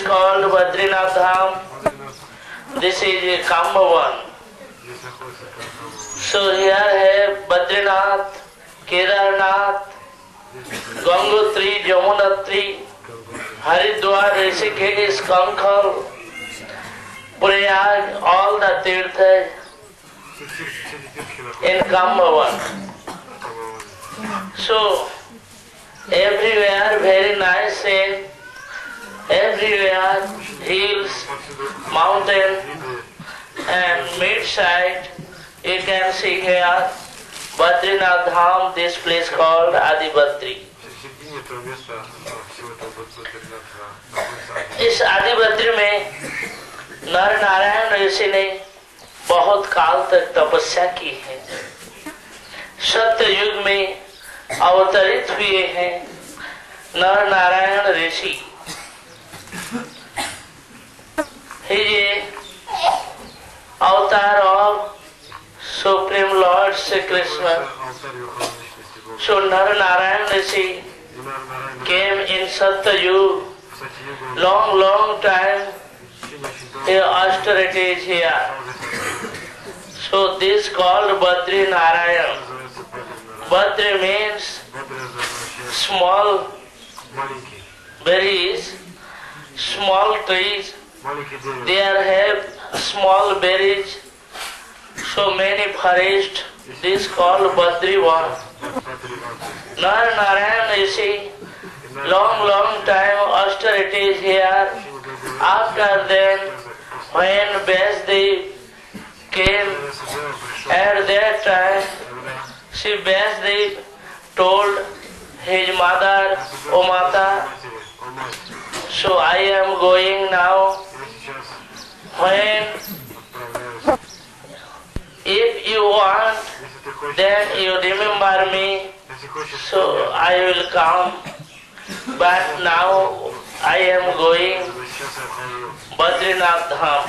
is called Badrinath Dham. This is Kambavan. So here है Badrinath, Kedarnath, Gangotri, Jamunotri, Haridwar, Rishikesh, Kankhal, Prayag, all the tirthas in Kambavan. So everywhere very nice and everywhere hills, mountain and mid-side you can see here Badrinath Dham, this place called Adi Badri. इस आदि बद्री में नर नारायण ऋषि ने बहुत काल तक तपस्या की है। सत्य युग में अवतरित हुए हैं नर नारायण ऋषि। ये avatar of supreme lord Shri Krishna. So Nara Narayan Rishi came in Satyayug, long time. Here austerity is here. So this called Badri Narayan. Badri means small berries, small trees. There have small berries. So many forests. This called Badrivan. Nara Narayan Rishi, long time austerity is here. After then, when Vyasdev came, at that time, Shri Vyasdev told his mother, O Mata, so I am going now. When, if you want, then you remember me, so I will come. But now I am going Badrinath Dham.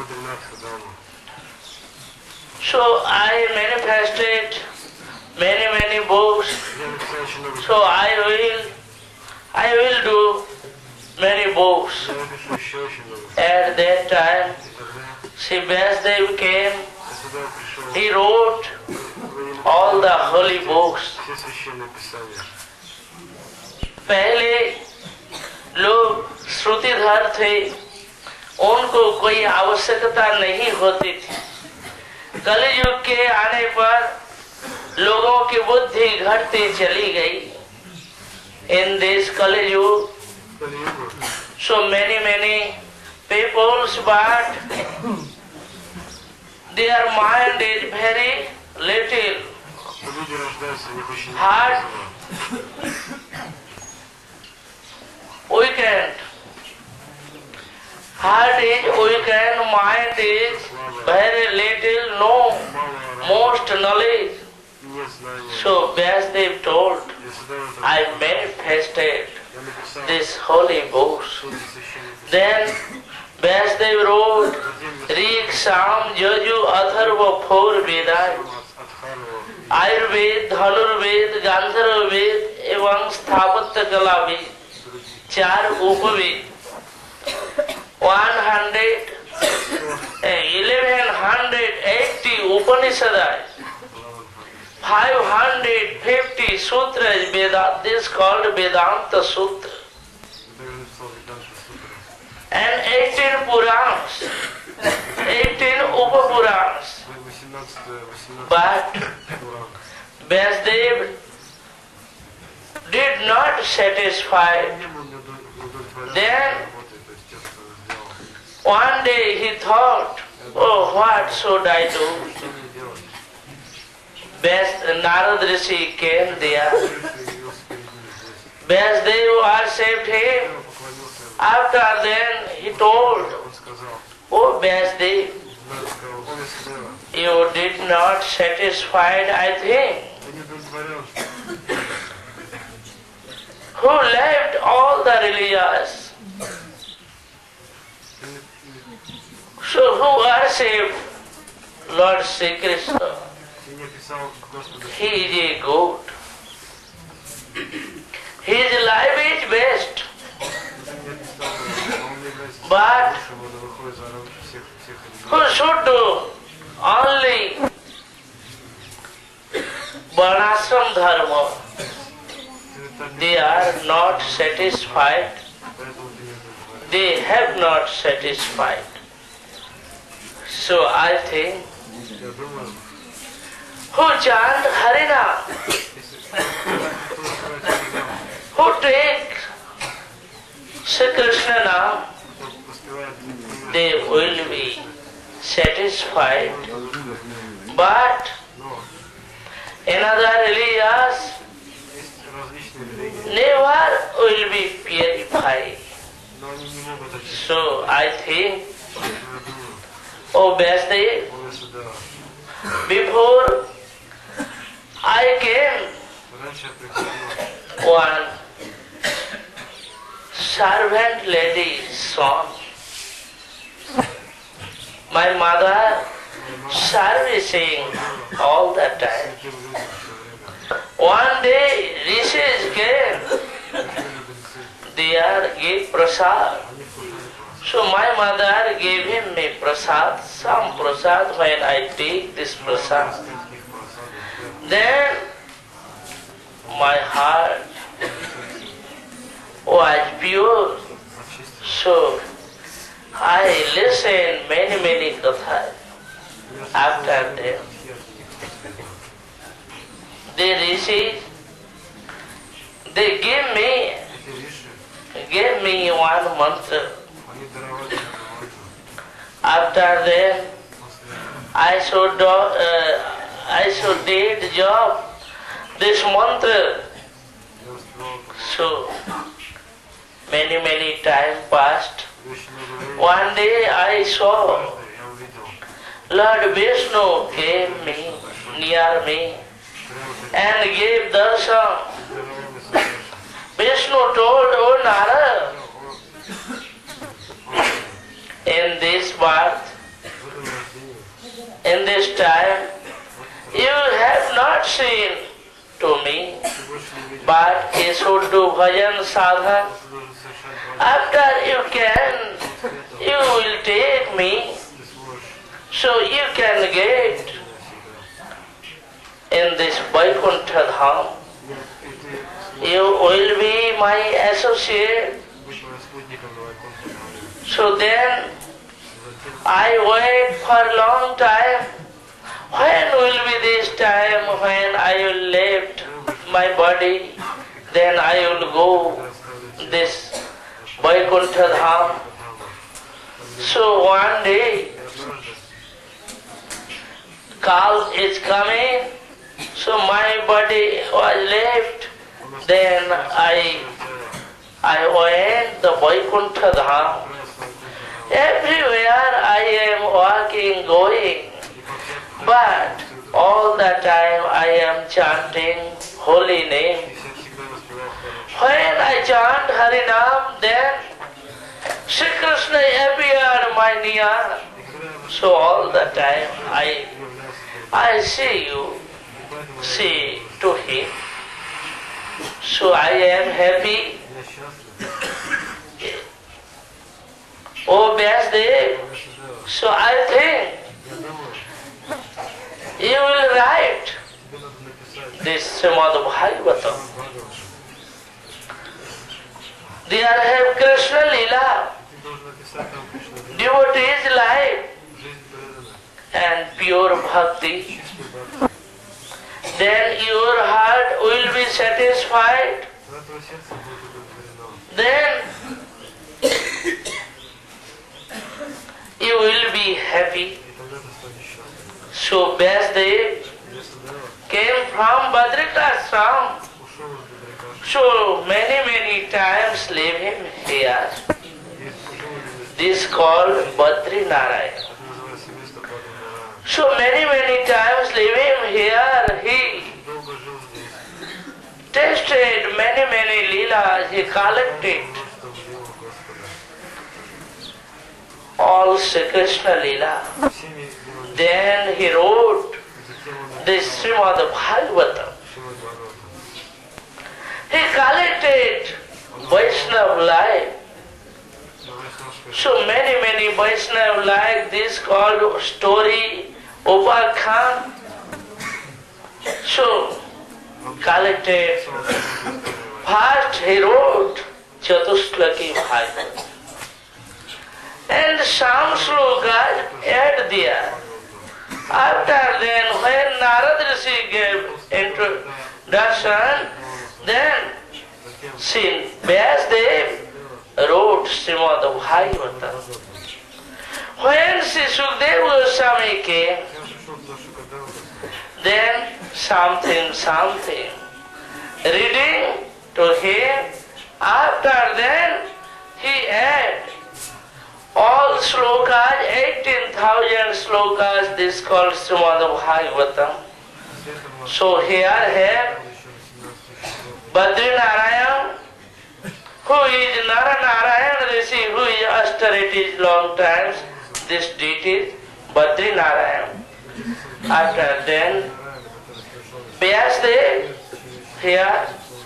So I manifested many books. So I will do many books. At that time, Shri Vyasdev came. He wrote all the holy books. पहले लोग श्रुतिधर थे, उनको कोई आवश्यकता नहीं होती थी। कलियुग के आने पर लोगों की बुद्धि घटती चली गई। In this Kaliyug, so many peoples, but their mind is very little. Heart weakened. Heart is weakened, mind is very little, no most knowledge. So Vyasdev told, I manifested this holy books. Then Vyasdev wrote Rig, Sam, Yaju, Atharva, 4 Vedas, Ayurved, Dhanurved, Gandharved एवं स्थापत्य कला भी 4 उपवेद 1180 उपनिषद 550 sutras Vedanta, this called Vedanta Sutra, and 18 Purans, 18 Upapurans. But Vyasdev did not satisfy. Then one day he thought, oh, what should I do? Narad Rishi came there. Vyasdev worshipped him. After then he told, oh Vyasdev, you did not satisfied, I think. Who left all the religious? So who worshipped Lord Sri Krishna? He is a good. His life is best. But who should do only Varnashram dharma, they are not satisfied, they have not satisfied. So I think who chant Harinam, who take Sri Krishna Nam, they will be satisfied. But another religious never will be purified. So I think, O Vyasdev, before I came, one servant lady son, my mother servicing all the time. One day rishis came, there gave prasad. So my mother gave him me prasad, some prasad. When I take this prasad, then my heart was pure. So I listened many kathas. After that, the rishis, they gave me one mantra. After that, I should did job this mantra. So many time passed. One day I saw Lord Vishnu came near me and gave darshan. Vishnu told, "O Narad, in this birth, in this time, you have not seen to me, but you should do bhajan sadhana. After you will take me, so you can get in this Vaikuntha Dham. You will be my associate." So then I wait for a long time. When will be this time when I will lift my body? Then I will go this Vaikuntha Dham. So one day, Kal is coming, so my body was left. Then I went the Vaikuntha Dham. Everywhere I am walking, going, but all the time I am chanting holy name. When I chant Harinam, then Sri Krishna appeared my near. So all the time I see to him. So I am happy. O Vyasdev, so I think you will write this Srimad Bhagavatam. There have Krishna Leela, devotee's life and pure bhakti. Then your heart will be satisfied. Then you will be happy. So Vyasdev came from Badrikashram. So many times living here. This called Badrinarayan. So many times living here, he tasted many leelas, he collected all Sri Krishna Leela. Then he wrote this Srimad Bhagavatam. He collected Vaishnava life So many Vaishnava like this called story Upakhan. So collected. First he wrote Chatushlaki Bhagavad. And some slokas add there. After then, when Narad Rishi gave introduction, then Vyasdev wrote Srimad Bhagavatam. When Sri Sukadeva Goswami came, then something reading to him. After then, he had all slokas, 18,000 slokas, this called Srimad Bhagavatam. So here have Badrinarayan, who is Naranarayan Rishi, who is austerities long times, this deity, Badrinarayan. After then, Vyasdev, here,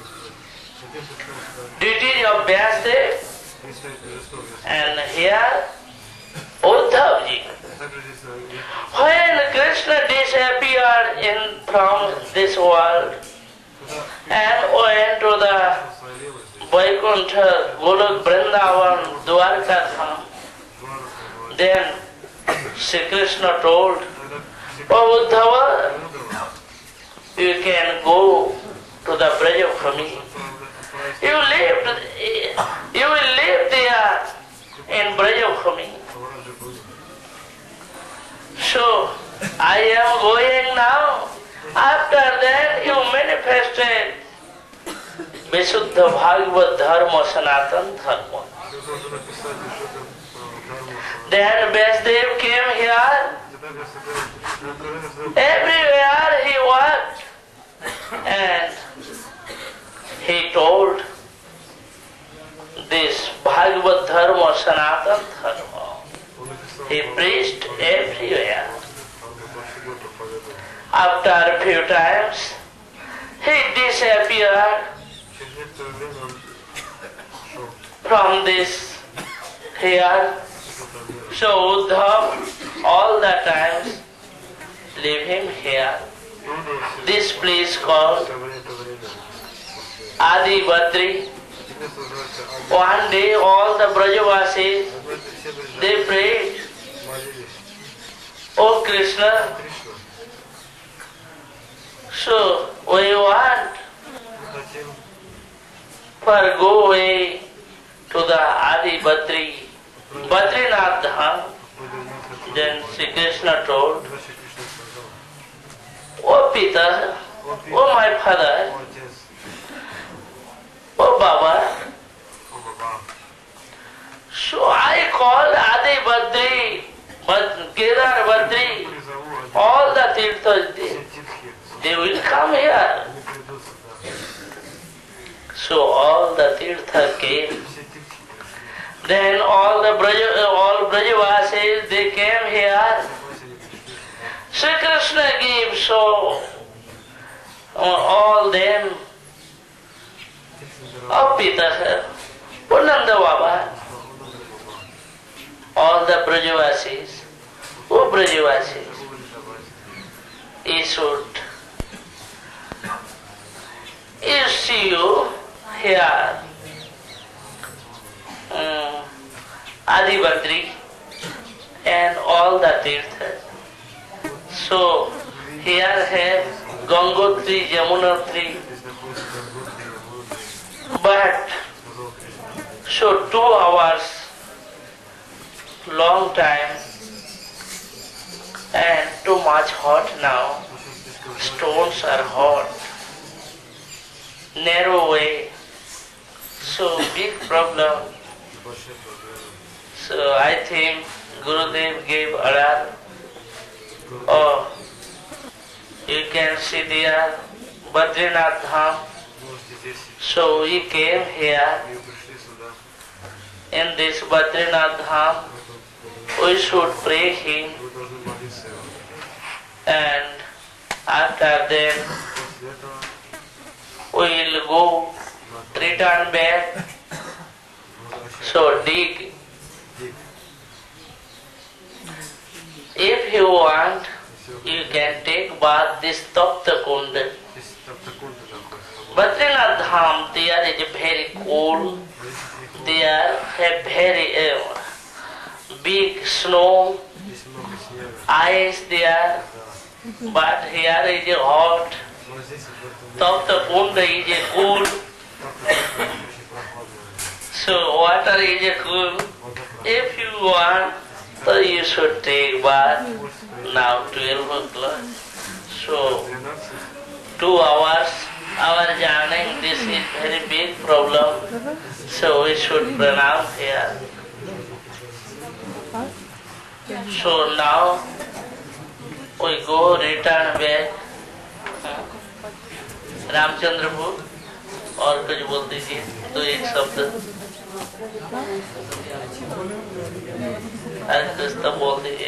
deity of Vyasdev, and here, Uddhavji. When Krishna disappeared from this world and went to the Vaikuntha, Golok, Vrindavan, Dwarka Dham, then Sri Krishna told, "Oh Uddhava, you can go to the Brajabhumi. You will live there in Brajabhumi. So I am going now." After that you manifested Visuddha Bhagavad Dharma, Sanatan Dharma. Then Vyasdev came here. Everywhere he walked and he told this Bhagavad Dharma, Sanatan Dharma. He preached everywhere. After a few times, he disappeared from this here. So Uddhav all the times leave him here. This place called Adi Badri. One day all the Brajavasis, they prayed, "Oh Krishna, so we want for go away to the Adi Badri, Badrinath Dham." Then Sri Krishna told, "Oh Pita, oh my father, oh Baba, so I called Adi Badri, Kedar Badri, all the Tirthas, they will come here." So all the Tirthas came. Then all Brajavasis, they came here. Sri Krishna gave so all them of Pita, Nanda Baba, all the Brajavasis, who Brajavasis, he should see you here, Adi Badri and all the Tirthas. So here have Gangotri, Yamunotri, but so 2 hours, long time, and too much hot now. Stones are hot, narrow way, so big problem. So I think Gurudev gave order, "Oh, you can see there Badrinath Dham." So we came here in this Badrinath Dham. We should pray him, and after that we will go, return back. So dig want, you can take bath this Tapta Kund. Badrinath Dham, there is very cool. There have very big snow, ice there, but here is hot. Tapta Kund is cool. So water is cool. If you want, so you should take bath. Now 12 o'clock. So 2 hours our journey. This is very big problem. So we should pranam here. So now we go return back. Ramchandrapur और कुछ बोल दीजिए तो एक शब्द कुछ तो बोल दीजिए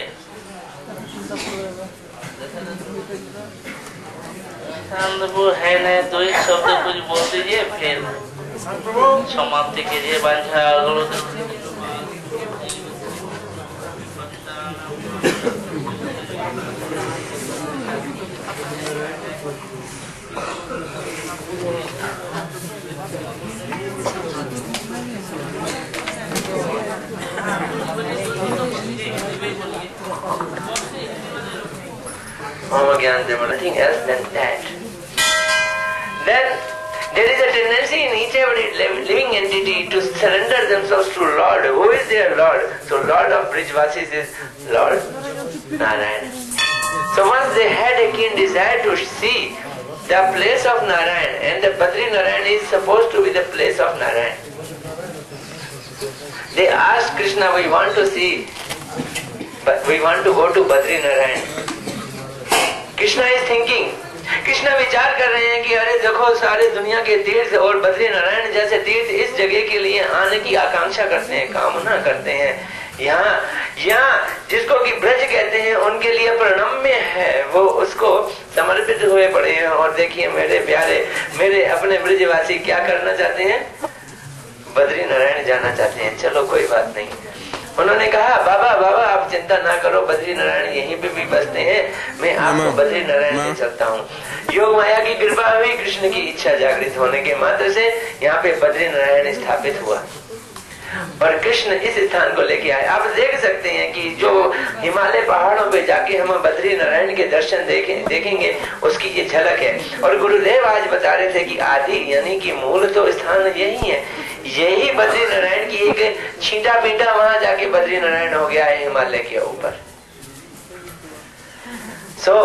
आनंदपुर है नहीं तो एक शब्द कुछ बोल दीजिए फिर समाप्ति कीजिए बांझा nothing else than that. Then there is a tendency in each every living entity to surrender themselves to Lord. Who is their Lord? So Lord of Brijvasis is Lord Narayan. So once they had a keen desire to see the place of Narayan, and the Badri Narayan is supposed to be the place of Narayan. They asked Krishna, we want to see, but we want to go to Badri Narayan. Krishna is thinking, Krishna विचार कर रहे हैं कि अरे देखो सारे दुनिया के तीर्थ और बद्री नारायण जैसे तीर्थ इस जगह के लिए आने की आकांक्षा करते हैं, कामना करते हैं। यहाँ जिसको कि ब्रज कहते हैं उनके लिए प्रणम्य है, वो उसको समर्पित हुए पड़े हैं। और देखिए मेरे प्यारे, मेरे अपने ब्रजवासी क्या करना चाहते हैं, बद्री नारायण जाना चाहते हैं। चलो कोई बात नहीं। उन्होंने कहा बाबा आप चिंता ना करो, बद्री नारायण यहीं पे भी बसते हैं, मैं आपको बद्री नारायण ले चलता हूँ। योग माया की कृपा हुई, कृष्ण की इच्छा जागृत होने के मात्र से यहाँ पे बद्री नारायण स्थापित हुआ और कृष्ण इस स्थान को लेके आए। आप देख सकते हैं कि जो हिमालय पहाड़ों पे जाके हम बद्री नारायण के दर्शन देखेंगे उसकी ये झलक है। और गुरुदेव आज बता रहे थे कि आदि यानी कि मूल तो स्थान यही है, यही बद्री नारायण की एक छींटा पीटा वहां जाके बद्री नारायण हो गया है हिमालय के ऊपर। So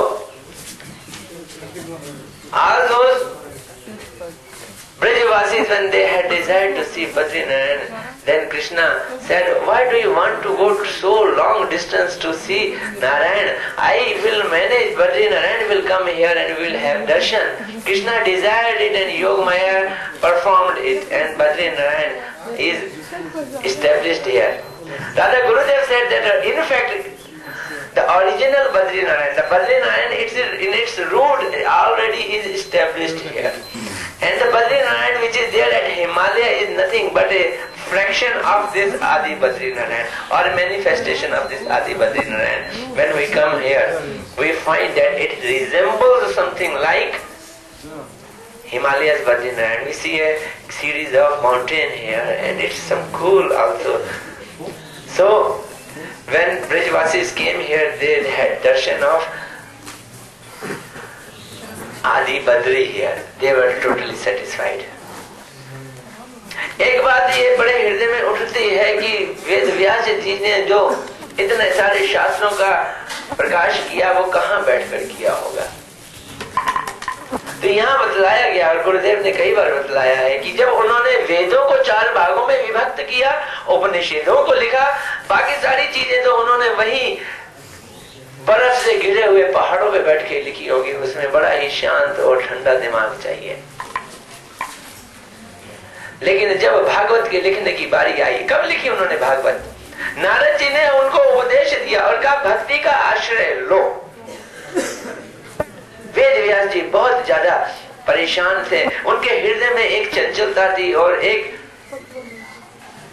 all those Brajavasis, when they had desired to see Badri Narayan, then Krishna said, why do you want to go so long distance to see Narayan? I will manage, Badri Narayan will come here and we will have darshan. Krishna desired it and Yogamaya performed it and Badri Narayan is established here. Radha Gurudev said that in fact the original Badri Narayan, the Badri Narayan in its root already is established here. And the Badri Narayan which is there at Himalaya is nothing but a fraction of this Adi Badri Narayan or a manifestation of this Adi Badri Narayan. When we come here, we find that it resembles something like Himalayas Badri Narayan. We see a series of mountains here and it's some cool also. So when Brajvasis came here, they had darshan of Adi Badri here. They were totally satisfied. एक बात ये बड़े हृदय में उठती है कि वेद व्यास जी ने जो इतने सारे शास्त्रों का प्रकाश किया वो कहाँ बैठकर किया होगा। तो यहाँ बतलाया गया और गुरुदेव ने कई बार बतलाया है कि जब उन्होंने वेदों को 4 भागों में विभक्त किया, उपनिषदों को लिखा, बाकी सारी चीजें तो उन्होंने वही बर्फ से घिरे हुए पहाड़ों पे बैठ के लिखी होगी। उसमें बड़ा ही शांत और ठंडा दिमाग चाहिए। लेकिन जब भागवत के लिखने की बारी आई, कब लिखी उन्होंने भागवत? नारद जी ने उनको उपदेश दिया और कहा भक्ति का आश्रय लो। वेद व्यास जी बहुत ज्यादा परेशान थे, उनके हृदय में एक चंचलता थी और एक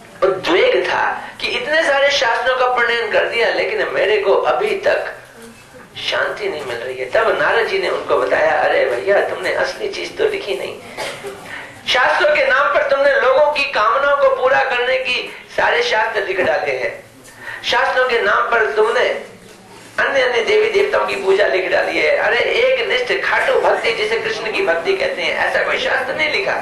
उद्वेग था कि इतने सारे शास्त्रों का प्रणयन कर दिया लेकिन मेरे को अभी तक शांति नहीं मिल रही है। तब नारद जी ने उनको बताया, अरे भैया तुमने असली चीज तो लिखी नहीं, शास्त्रों के नाम पर तुमने लोगों की कामनाओं को पूरा करने की सारे शास्त्र लिख डाले हैं। शास्त्रों के नाम पर तुमने अन्य अन्य देवी देवताओं की पूजा लिख डाली है। अरे एक निष्ठ खाटू भक्ति जिसे कृष्ण की भक्ति कहते हैं, ऐसा कोई शास्त्र नहीं लिखा।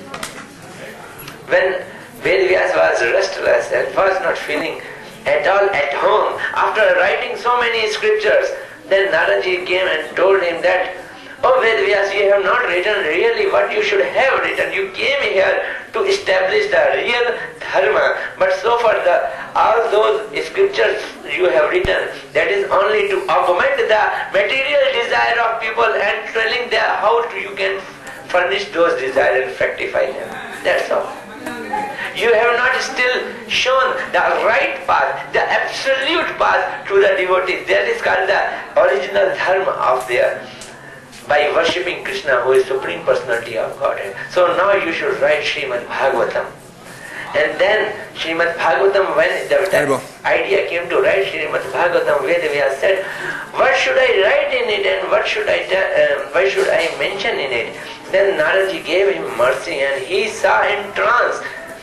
When Vedvyas was restless and was not feeling at all at home after writing so many scriptures, then Naradji came and told him that, oh Vedvyas, you have not written really what you should have written. You came here to establish the real dharma, but so far all those scriptures you have written, that is only to augment the material desire of people and telling them how you can furnish those desires and fructify them. That's all. You have not still shown the right path, the absolute path to the devotees. That is called the original dharma of their, by worshipping Krishna, who is Supreme Personality of Godhead. So now you should write Srimad Bhagavatam. And then Srimad Bhagavatam, when the idea came to write Srimad Bhagavatam, Vedvyas said, what should I write in it and what should I mention in it? Then Naradji gave him mercy and he saw in trance.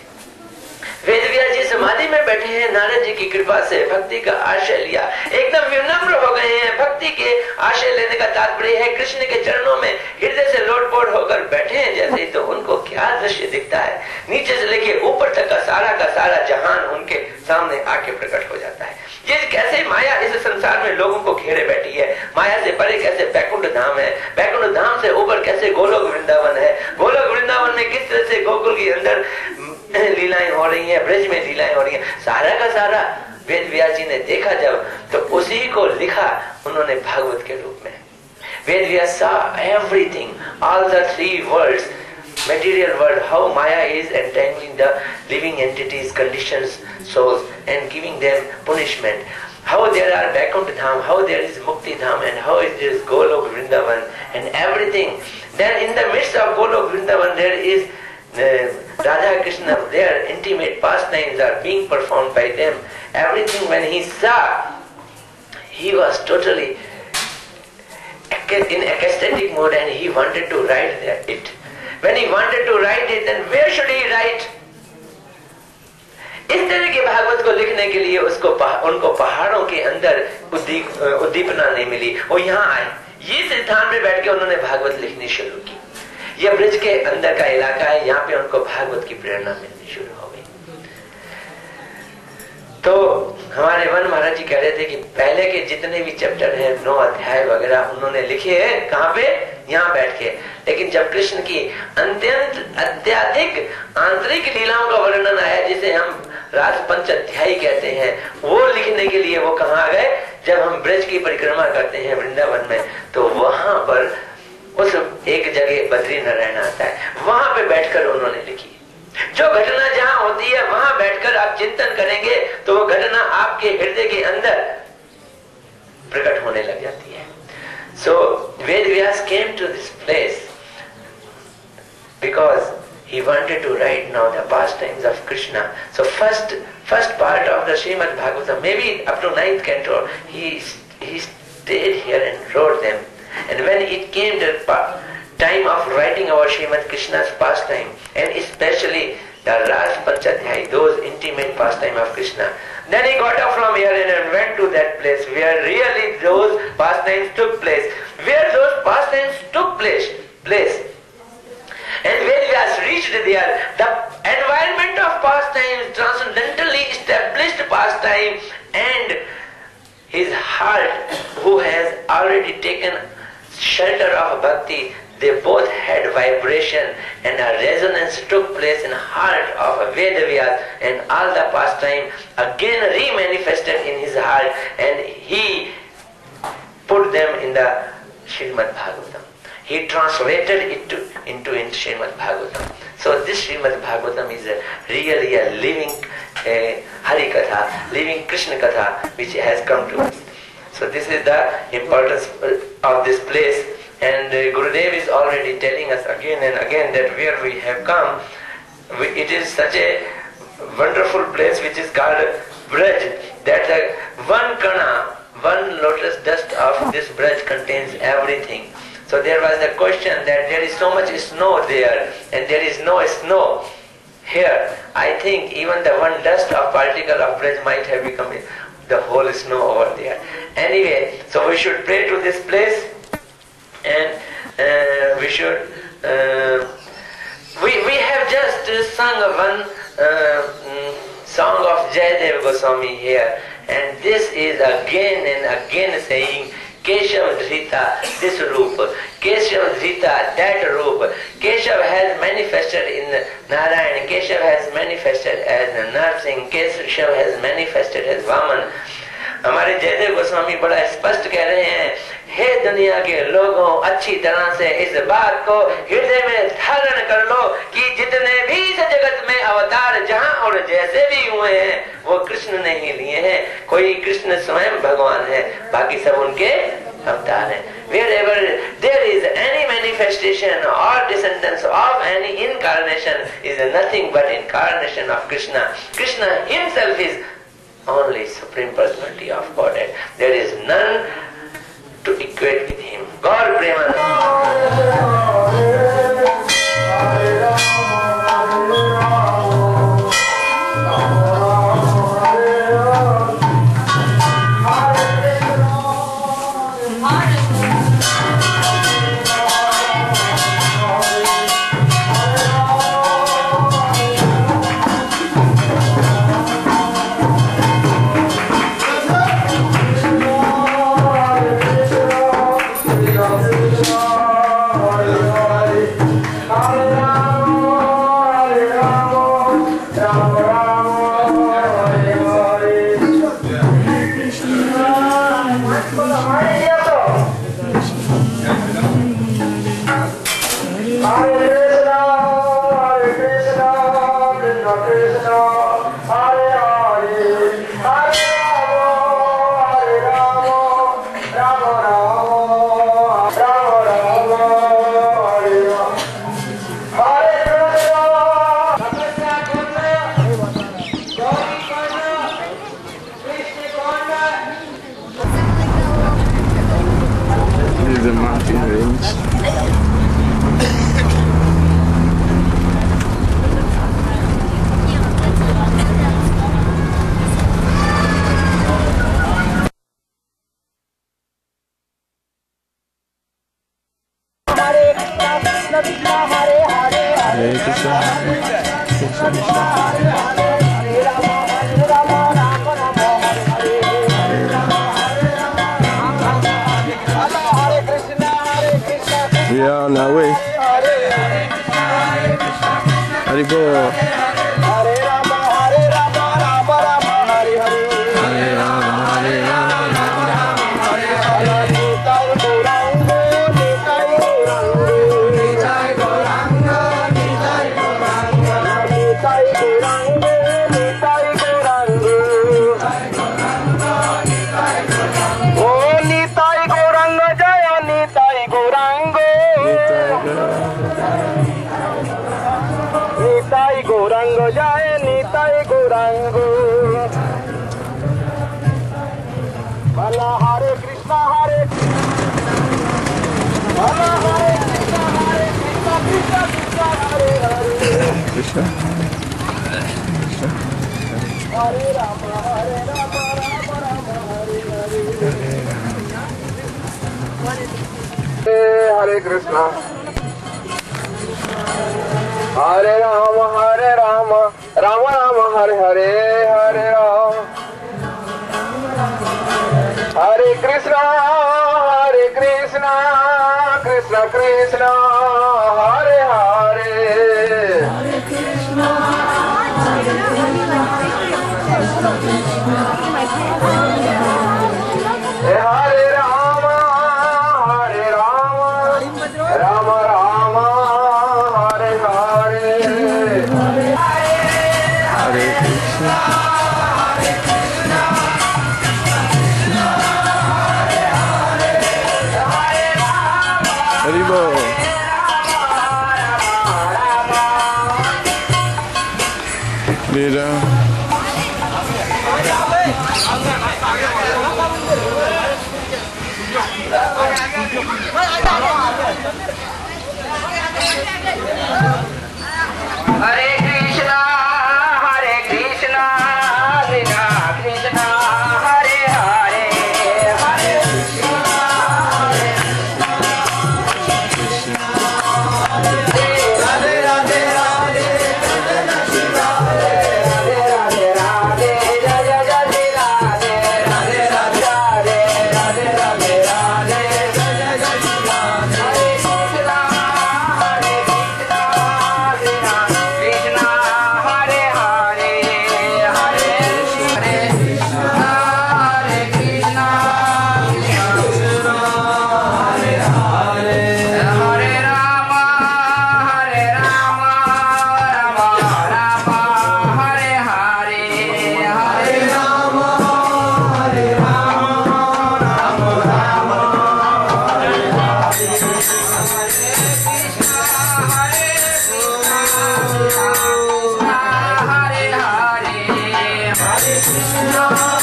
Vedvyas जी समाधि में बैठे हैं, नारद जी की कृपा से भक्ति का आशय लिया, एकदम विनम्र हो गए हैं। भक्ति के आशय लेने का तात्पर्य है कृष्ण के चरणों में हृदय से लोटपोट होकर बैठे हैं जैसे ही, तो उनको क्या दृश्य दिखता है, नीचे से लेके ऊपर तक का सारा जहान उनके सामने आके प्रकट हो जाता है। ये कैसे माया इस संसार में लोगों को घेरे बैठी है, माया से परे कैसे बैकुंठ धाम है, बैकुंठ धाम से ऊपर कैसे गोलोक वृंदावन है, गोलोक वृंदावन में किस तरह से गोकुल के अंदर लीलाएं हो रही हैं, ब्रज में लीलाएं हो रही हैं, सारा का सारा वेदव्यास जी ने देखा जब, तो उसी को लिखा उन्होंने भागवत के रूप में। Vedvyas saw everything, all the three worlds, material world, how Maya is entangling the living entities, conditions, souls, and giving them punishment. How there are Vaikuntha Dham, how there is Mukti Dham, and how there is Golok Vrindavan, and everything. Then in the midst of Golok Vrindavan there is Radha Krishna, their intimate pastimes are being performed by them. Everything when he saw, he was totally in ecstatic mode and he wanted to write it. When he wanted to write it, then where should he write? इस तरह के भागवत को लिखने के लिए उनको पहाड़ों के अंदर उद्दीपना नहीं मिली। वो यहाँ आए, ये स्थान पे बैठ के उन्होंने भागवत लिखनी शुरू की। यह ब्रज के अंदर का इलाका है, यहाँ पे उनको भागवत की प्रेरणा मिलनी शुरू हो गई। तो हमारे वन महाराज जी कह रहे थे कि पहले के जितने भी चैप्टर हैं, 9 अध्याय वगैरह उन्होंने लिखे हैं, कहाँ पे? यहाँ बैठ के। लेकिन जब कृष्ण की अत्याधिक आंतरिक लीलाओं का वर्णन आया, जिसे हम रास पंच अध्यायी कहते हैं, वो लिखने के लिए वो कहाँ आ गए? जब हम ब्रज की परिक्रमा करते हैं वृंदावन में, तो वहां पर उस एक जगह बद्री नारायण आता है, वहां पे बैठकर उन्होंने लिखी। जो घटना जहां होती है वहां बैठकर आप चिंतन करेंगे तो वो घटना आपके हृदय के अंदर प्रकट होने लग जाती है। So Vedvyas came to this place because he wanted to write now the pastimes of Krishna. So first part of the Srimad Bhagavatam, maybe up to 9th canto, he stayed here and wrote them. And when it came the time of writing our Srimad Krishna's pastime, and especially the Ras Panchadhyay, those intimate pastime of Krishna, then he got up from here and went to that place where really those pastimes took place. Where those pastimes took place. And when he has reached there, the environment of pastime, transcendentally established pastime, and his heart, who has already taken shelter of bhakti, they both had vibration and a resonance took place in the heart of Vedavyas, and all the pastime again re-manifested in his heart, and he put them in the Srimad Bhagavatam. He translated it into Srimad Bhagavatam. So this Srimad Bhagavatam is really a living Hari Katha, living Krishna Katha, which has come to us. So this is the importance of this place, and Gurudev is already telling us again and again that where we have come, it is such a wonderful place which is called Braj, that one kana, one lotus dust of this Braj contains everything. So there was the question that there is so much snow there and there is no snow here. I think even the one dust of particle of Braj might have become the whole snow over there. Anyway, so we should pray to this place, and we should we have just sung one song of Jayadev Goswami here, and this is again and again saying Keshav Dhrita, this roop, Keshav Dhrita, that roop. Keshav has manifested in Narayan, Keshav has manifested as Narsingh, Keshav has manifested as Vaman. हमारे जयदेव गोस्वामी बड़ा स्पष्ट कह रहे हैं, हे दुनिया के लोगों, अच्छी तरह से इस बात को हृदय में धारण कर लो कि जितने भी इस जगत में अवतार जहाँ और जैसे भी हुए हैं वो कृष्ण ने ही लिए हैं। कोई कृष्ण स्वयं भगवान है, बाकी सब उनके अवतार हैं। Wherever there is any manifestation or descendants of any incarnation is nothing but incarnation of Krishna. Krishna himself is only Supreme Personality of Godhead. There is none to equate with him. God Premanand. We are on our way. Haribol. Hare Rama, Rama Rama, Hare Hare. Hare Rama, Rama Rama, Hare Hare. Nitai Gauranga, Nitai Gauranga, Nitai Gauranga, Nitai Gauranga, Nitai Gauranga, Nitai Gauranga. Oh, Nitai Gauranga, Jaya Nitai Gauranga. Nitai Gauranga Jaya Nitai Gauranga. Bala Hare Krishna Hare Bala Hare Krishna Hare Krishna Krishna Krishna Hare Hare Krishna Hare Rama Rama Rama Hare Hare Krishna Hare Rama, Rama Rama, Hare Hare, Hare Rama. Hare Krishna, Krishna Krishna, Hare Hare. Hare Krishna, Hare Rama, Rama Rama, Hare Hare. Hare Krishna, Haribol. Mira.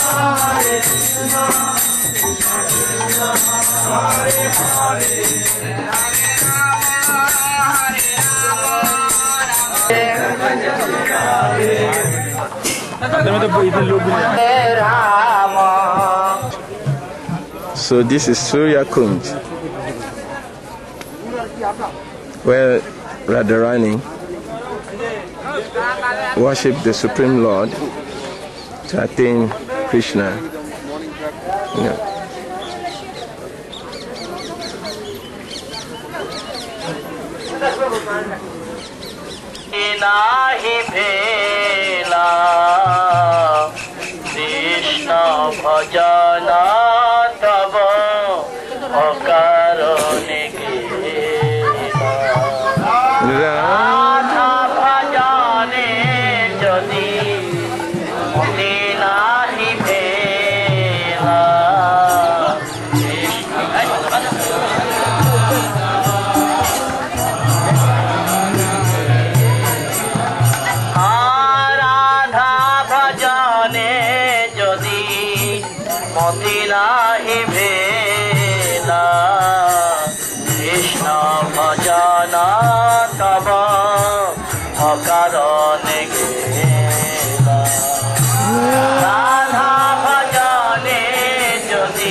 So this is Surya Kunj, where Radharani worshipped the Supreme Lord to attain Krishna. नाही भेला कृष्ण भजन तब अकारणे राधा भजने जदि मति नाही भेला मति नाही भेला कृष्ण भजन तब अकारणे गेला राधा भजने जदि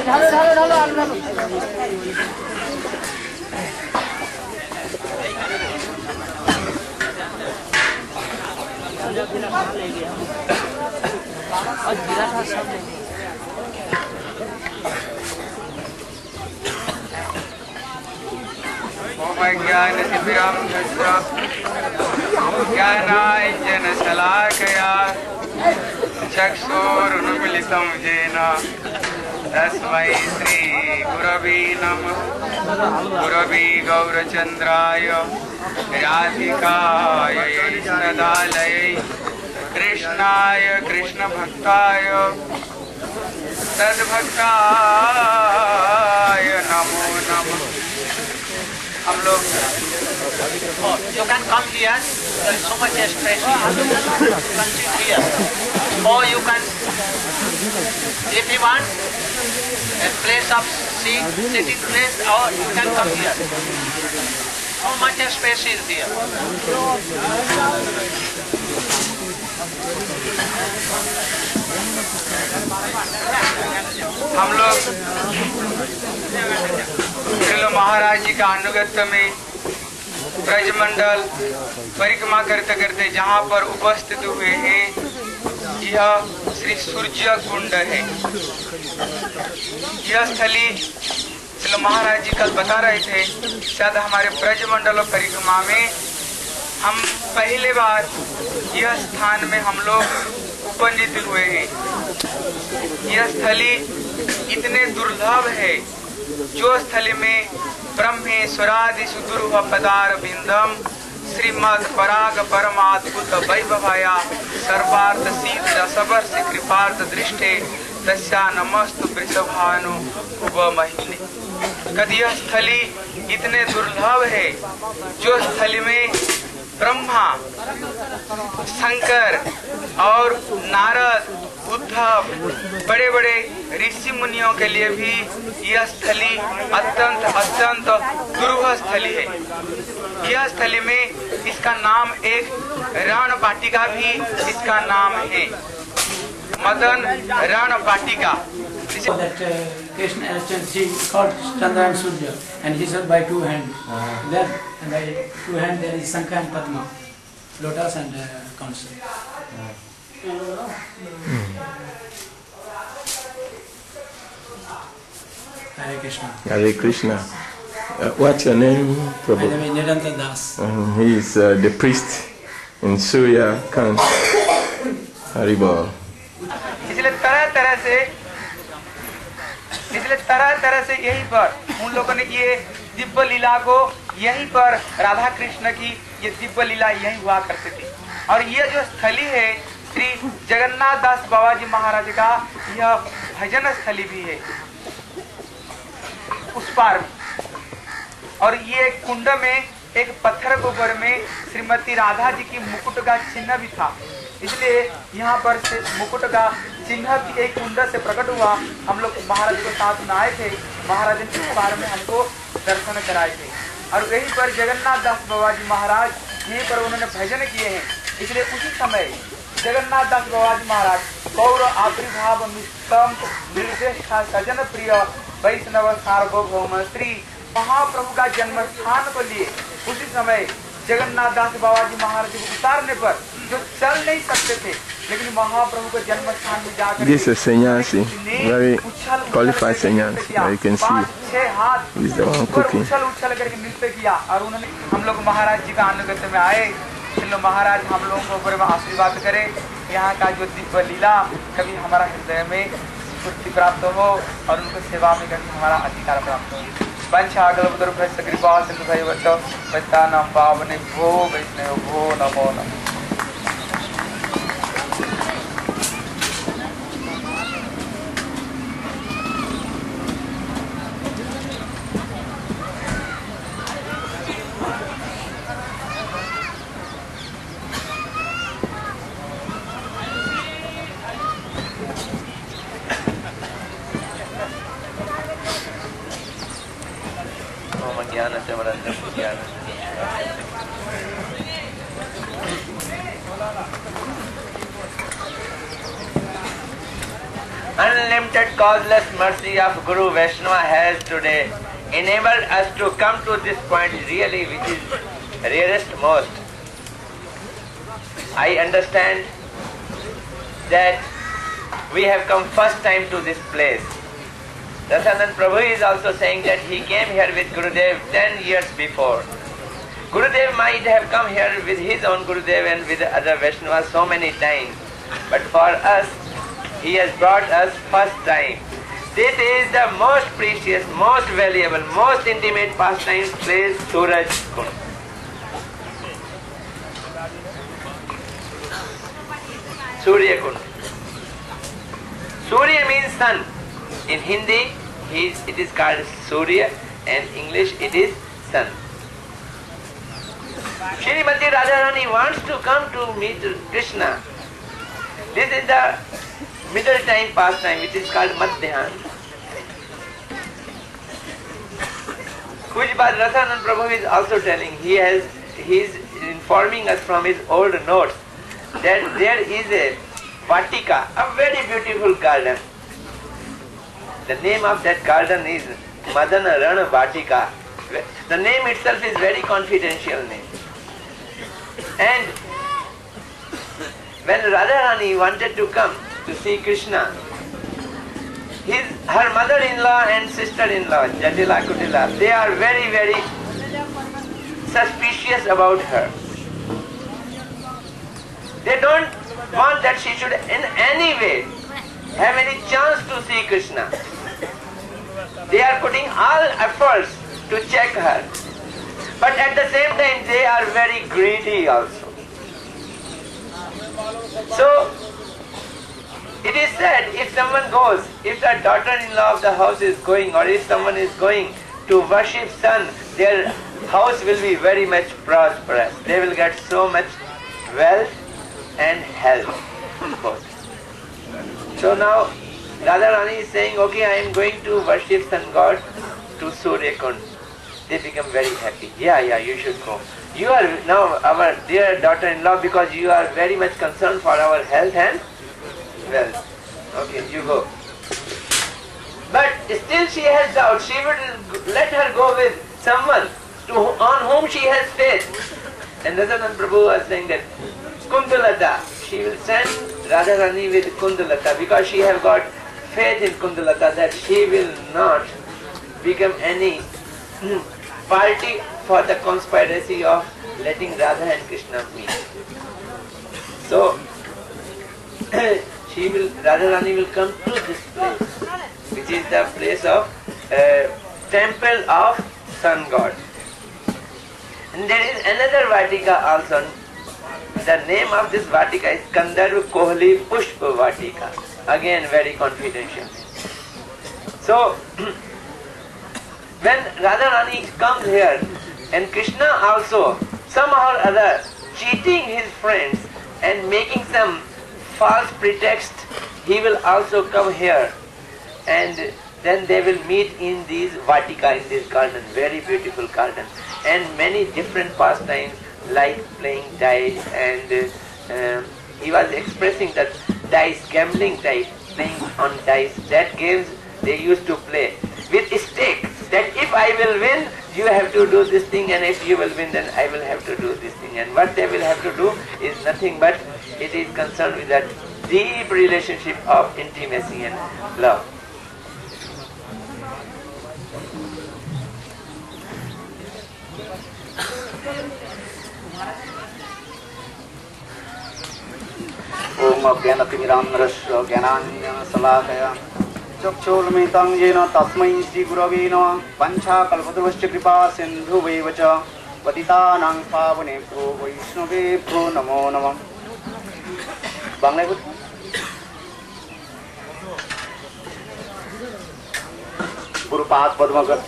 ज्ञान ज्ञानाञ्जन शलाकया चक्षुरुन्मीलितं येन तस्मै श्री गुरवे नमः। गुरवे गौरचन्द्राय राधिकायै सदालयै कृष्णाय कृष्णभक्ताय तद्भक्ताय नमो नमः। हम लोग You can come here. There is so much space here. You can sit here. Or you can, if you want, a place of sitting place, or you can come here. So much space is there. हम लोग श्रील महाराज जी का अनुगत्य में ब्रजमंडल परिक्रमा करते करते जहाँ पर उपस्थित हुए हैं यह श्री सूर्य कुंड है। यह स्थली श्रील महाराज जी कल बता रहे थे, शायद हमारे ब्रजमंडल परिक्रमा में हम पहले बार यह स्थान में हम लोग उपस्थित हुए हैं। यह स्थली इतने दुर्लभ है जो स्थली में ब्रह्मेश्वरादिषु दुर्लभ पदार बिंदम श्रीमद पराग परमाद्भुत वैभवाया सर्वार्थ सिद्ध सबर्ष कृपार्थ दृष्टे तस्या नमस्तु वृषभानु उपमहिने। कद यह स्थली इतने दुर्लभ है जो स्थली में ब्रह्मा, शंकर और नारद, उद्धव बड़े बड़े ऋषि मुनियों के लिए भी यह स्थली अत्यंत अत्यंत दुर्लभ स्थली है। यह स्थली में इसका नाम एक रण वाटिका भी इसका नाम है, मदन रण वाटिका। Krishna he called Chandra and Surya, and he said by two hands. Then by two hands there is Shankha and Padma, lotus and council. Hare Krishna. Hare Krishna. What's your name, Prabhu? My name is Niranta Das. He is the priest in Surya Kant. Haribol. इसलिए तरह तरह से यहीं पर उन लोगों ने ये दिव्य लीला को यहीं पर राधा कृष्ण की ये दिव्य लीला यहीं हुआ करती थी। और ये जो स्थली है श्री जगन्नाथ दास बाबा जी महाराज का यह भजन स्थली भी है उस पार। और ये कुंड में एक पत्थर के ऊपर में श्रीमती राधा जी की मुकुट का चिन्ह भी था, इसलिए यहाँ पर से मुकुट का चिन्ह भी एक कुंड से प्रकट हुआ। हम लोग महाराज के साथ में आए थे, महाराज ने इस बारे में हमको दर्शन कराए थे। और यहीं पर जगन्नाथ दास बाबा जी महाराज यहीं पर उन्होंने भजन किए हैं। इसलिए उसी समय जगन्नाथ दास बाबा जी महाराज गौर आविर्भाव मिष्टम निर्देष्टा सजन प्रिय वैष्णव सार्वभौम श्री महाप्रभु का जन्म स्थान को लिए उसी समय जगन्नाथ दास बाबा जी महाराज को उतारने पर जो चल नहीं सकते थे, लेकिन महाप्रभु के जन्म स्थान में जाकर This is sannyasi, very qualified sannyasi. You can see he's the one cooking. उछल करके नृत्य किया। और उन्होंने हम लोग महाराज जी का अनुगत्य में आए। चलो महाराज हम लोगों को ऊपर आशीर्वाद करे, यहाँ का जो दिव्य लीला कभी हमारा हृदय में स्फूर्ति प्राप्त हो और उनको सेवा में कभी हमारा अधिकार प्राप्त हो। वंशागलपतरुभ्यश्च कृपा सिन्धुभ्यश्च पतितानां पावनेभ्यो वैष्णवेभ्यो नमो नमः। unlimited causeless mercy of Guru Vaishnava has today enabled us to come to this point really which is rarest most. I understand that we have come first time to this place. Rasanand Prabhu is also saying that he came here with Gurudev 10 years before. Gurudev might have come here with his own Gurudev and with other Vaishnavas so many times. But for us, he has brought us first time. This is the most precious, most valuable, most intimate pastime place, Suraj Kund. Surya Kund. Surya means sun. In Hindi, it is called Surya, and English it is sun. Shrimati Radharani wants to come to meet Krishna. This is the middle time pastime, which is called Madhyan. Which Rasanand Prabhu is also telling. He is informing us from his old notes that there is a Vatika, a very beautiful garden. The name of that garden is Madana Rana Vatika. The name itself is very confidential name. And when Radharani wanted to come to see Krishna, her mother-in-law and sister-in-law, Jatila Kutila, they are very, very suspicious about her. They don't want that she should in any way have any chance to see Krishna. They are putting all efforts to check her. But at the same time, they are very greedy also. So, it is said, if someone goes, if the daughter-in-law of the house is going, or if someone is going to worship sun, their house will be very much prosperous. They will get so much wealth and health. So now, Radharani is saying, okay, I am going to worship sun god to Surya Kund. They become very happy. Yeah, you should go. You are now our dear daughter-in-law because you are very much concerned for our health and wealth. Okay, you go. But still she has doubt. She would let her go with someone on whom she has faith. And Rasanand Prabhu was saying that Kundalata, she will send Radharani with Kundalata because she have got faith in Kundalata that she will not become any party for the conspiracy of letting Radha and Krishna meet. So, Radharani will come to this place, which is the place of temple of sun god. And there is another Vatika also. The name of this Vatika is Kandarv Kohli Pushpa Vatika. Again, very confidential. So, when Radharani comes here, and Krishna also, somehow or other, cheating his friends and making some false pretext, he will also come here. And then they will meet in these Vatika, in this garden, very beautiful garden. And many different pastimes like playing dice, and he was expressing that dice, gambling dice, playing on dice, that games they used to play with stakes, that if I will win, you have to do this thing, and if you will win, then I will have to do this thing. And what they will have to do is nothing but it is concerned with that deep relationship of intimacy and love. Om Abhyanapimirandrasya Gyananjana Salakaya Chakshulmitam Yena Tasmai Sri Gurave Namah Pancha Kalpatarusya Kripa Sindhu Vevacha Patitanang Pavanebhyo Vaishnavebhyo Namo Namah. Bangladesh Gurupad Padmagat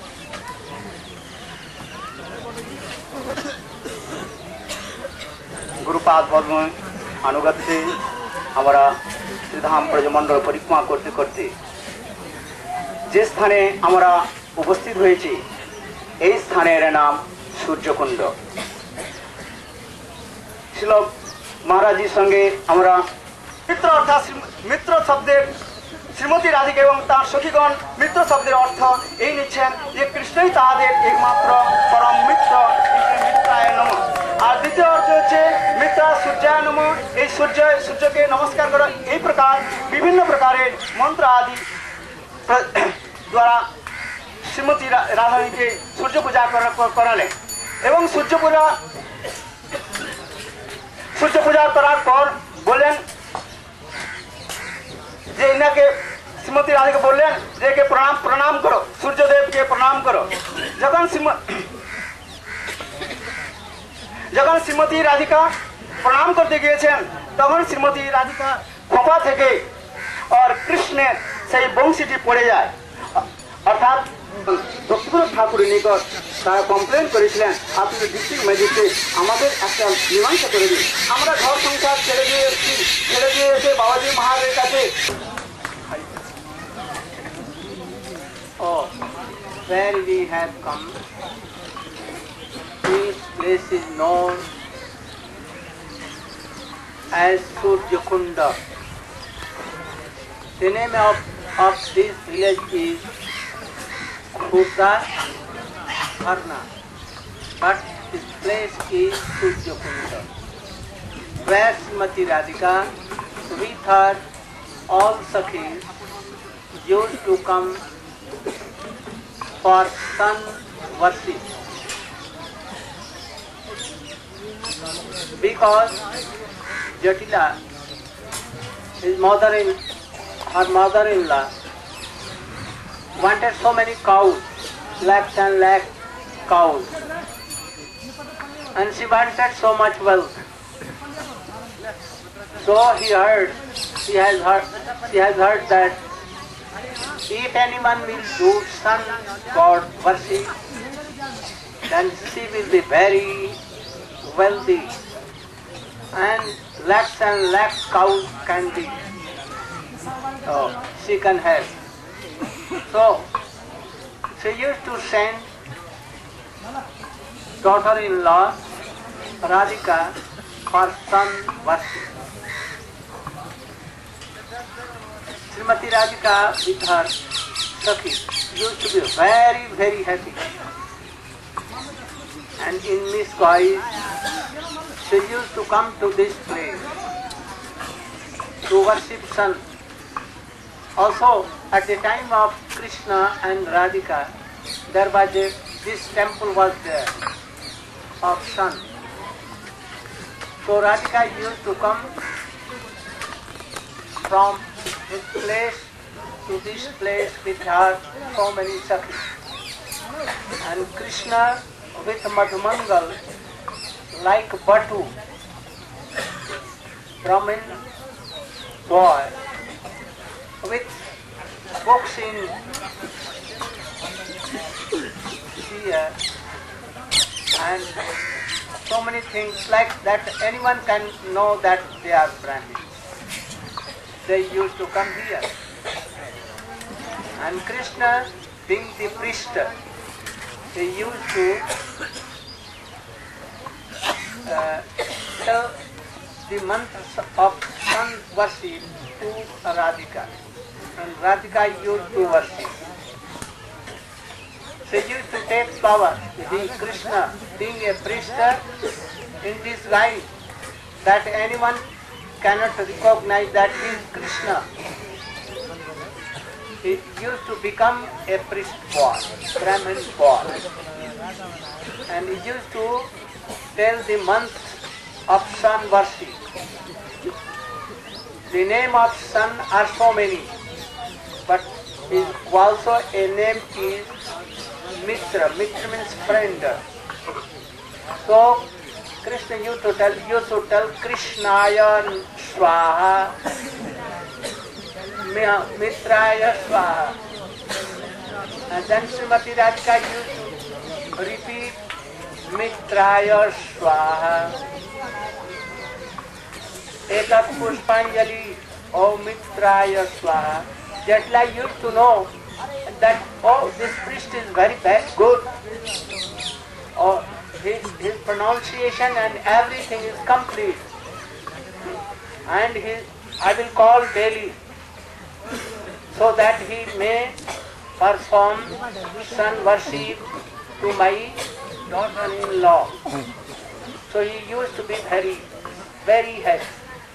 Gurupad Padma अनुगत से हमारा श्रीधाम ब्रजमंडल परिक्रमा करते करते जे स्थाने हमारा उपस्थित হয়েছি এই স্থানের নাম সূর্যকুণ্ড। শিল মহারাজের সঙ্গে আমরা মিত্র অর্থাৎ মিত্র শব্দের শ্রীমতী রাধিকা এবং তার সখীগণ মিত্র শব্দের অর্থ এই নিচ্ছেন যে কৃষ্ণই তাদের একমাত্র পরম মিত্র, মিত্রায় নমঃ। আর দ্বিতীয় অর্থ হচ্ছে মিত্রা সূর্যায় নমঃ। এই সূর্যকে নমস্কার করা, এই প্রকার বিভিন্ন প্রকারের মন্ত্র আদি দ্বারা শ্রীমতী রাধারানীকে সূর্য পূজা করালেন। এবং সূর্য পূজা করার পর বললেন যে ইনাকে, শ্রীমতী রাধিকা বললেন যে একে প্রণাম করো, সূর্যদেবকে প্রণাম করো। যখন শ্রীমতী রাধিকা প্রণাম করতে গিয়েছেন তখন শ্রীমতী রাধিকা খোপা থেকে আর কৃষ্ণের সেই বংশীটি পড়ে যায়। অর্থাৎ ভক্তিপুর ঠাকুরের নিকট তারা কমপ্লেন করেছিলেন, আপনি ডিস্ট্রিক্ট ম্যাজিস্ট্রেট আমাদের একটা মীমাংসা করে দিন, আমরা ঘর সংসার ছেড়ে দিয়ে এসে বাবাজি মহারাজের কাছে। Oh, where we have come, this place is known as Surjakunda. The name of this village is Khudaharna, but this place is Surjakunda, where Srimati Radhika with her all Sakhis used to come for sun worship, because Jatila, her mother-in-law, wanted so many cows, lakhs and lakhs cows, and she wanted so much wealth. So she has heard that if anyone will do sun god worship, then she will be very wealthy, and lakhs cows can be, she can have. So she used to send daughter-in-law Radhika for sun worship. Srimati Radhika with her Sakhi used to be very, very happy. And in Miss Guise, she used to come to this place to worship sun. Also, at the time of Krishna and Radhika, there was this temple was there of sun. So Radhika used to come from this place to this place with her so many Sakhis. And Krishna with Madhumangal, like Batu, Brahmin boy, with books in here and so many things like that, anyone can know that they are Brahmins. They used to come here. And Krishna, being the priest, he used to tell the mantras of sun worship to Radhika. And Radhika used to worship. She used to take power. The Krishna, being a priest, in this guise, that anyone cannot recognize that he is Krishna. He used to become a priest boy, Brahmin boy. And he used to tell the months of sun worship. The name of sun are so many, but his also a name is Mitra. Mitra means friend. So Krishna used to tell Krishnaya Swaha, Mitraya Swaha. And then Srimati Radhika used to repeat Mitraya Swaha. Ekat Pushpanjali, oh Mitraya Swaha. Jetla used to know that, oh, this priest is very good. Oh, his pronunciation and everything is complete. And I will call daily. so that he may perform sun worship to my daughter-in-law. So he used to be very, very happy.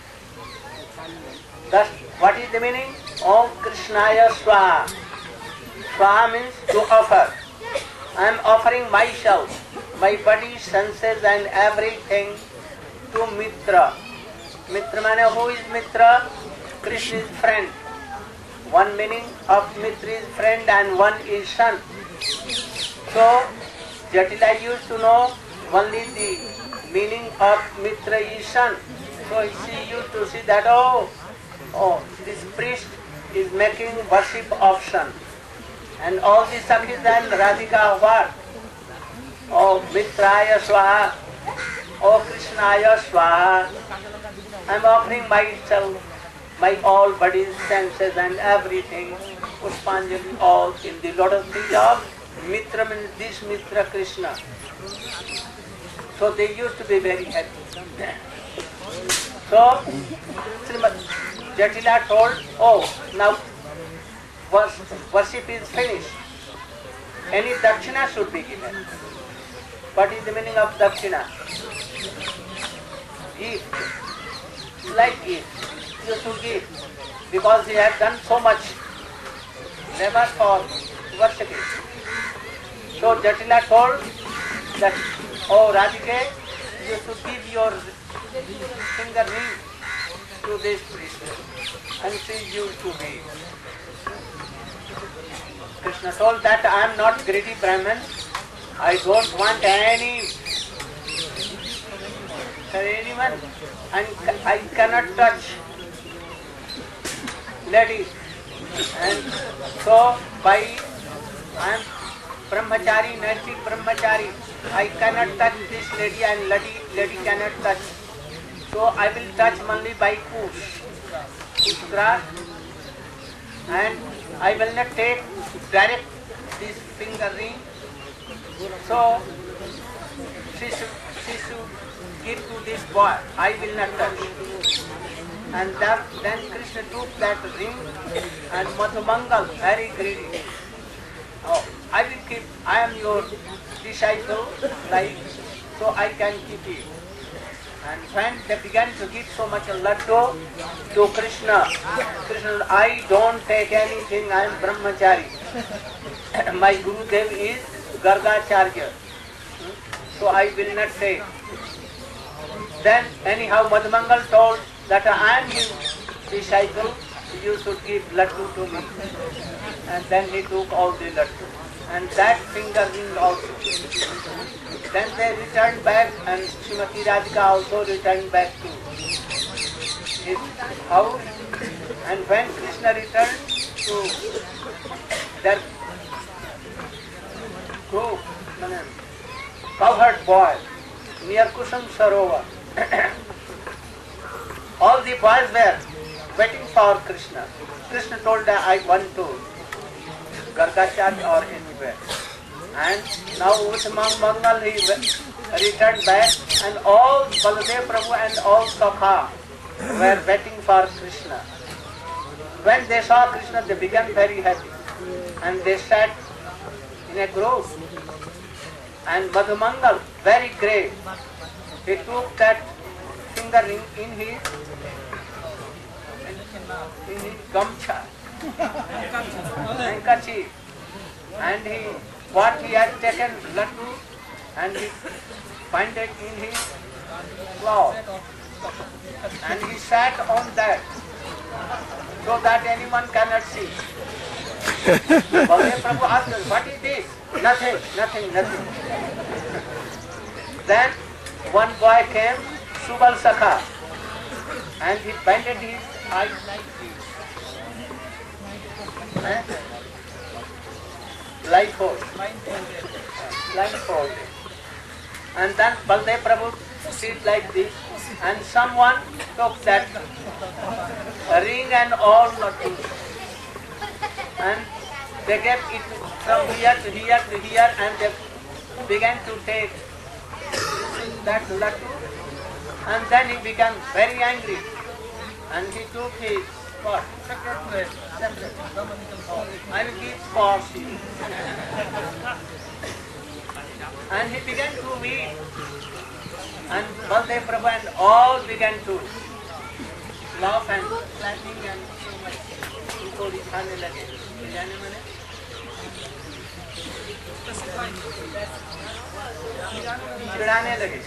Thus, what is the meaning? Om Krishnaya Swaha. Swaha means to offer. I am offering myself, my body, senses and everything to Mitra. Mitra means who is Mitra? Krishna's friend. One meaning of Mitra is friend and one is son. So, Jatila used to know only the meaning of Mitra is son. So she used to see that, oh, this priest is making worship of sun. And all the Sakhis and Radhika what? Oh, Mitraya Swaha, oh Krishnaya Swaha. I am offering myself, my all bodies, senses and everything, Pushpanjali, all in the lotus feet of Mitra, means this Mitra Krishna. So they used to be very happy. So, Jatila told, oh, now worship is finished. Any dakshina should be given. What is the meaning of dakshina? Gift. Like gift. You should give. Because he has done so much labor for worshipping. So Jatila told that, oh Radhike, you should give your finger ring to this priest. And she used to be. Krishna told that I am not greedy Brahman. I don't want anyone, and I cannot touch ladies. And so I am brahmachari, naitik brahmachari. I cannot touch this lady and lady cannot touch. So I will touch only by push grass, and I will not take direct this finger ring. So she should give to this boy. I will not touch. And then Krishna took that ring and Madhumangal, very greedy. Oh, I will keep. I am your disciple, like, so I can keep it. And when they began to give so much laddu to Krishna, Krishna, I don't take anything, I am brahmachari. My Gurudev is Gargacharya, so I will not take. Then anyhow Madhumangal told that I am his disciple, you should give laddu to me. And then he took all the laddu. And that finger ring also. Then they returned back, and Srimati Radhika also returned back to his house. And when Krishna returned to their group, cowherd boy, near Kusum Sarovar, all the boys were waiting for Krishna. Krishna told them, I want to Gargacharya or anywhere. And now with Mangal he returned back, and all Baladev Prabhu and all Sakha were waiting for Krishna. When they saw Krishna, they became very happy. And they sat in a grove. And Madhumangal, very grave, he took that finger ring in his gamcha, handkerchief, and what he had taken laddu, and he binded in his cloth, and he sat on that, so that anyone cannot see. Baladev Prabhu asked us, what is this? Nothing. Then one boy came, Subal Sakha, and he binded his eyes like this. Blindfolded. And then Baladev Prabhu sit like this, and someone took that ring and all laddu, and they gave it from here to here to here, and they began to take that laddu, and then he became very angry, and he took his What? Separate. I will give for you. And he began to weep. And Baldev Prabhu and all began to laugh and clapping and so much. उनको दिखाने लगे जाने मने चिढ़ाने लगे.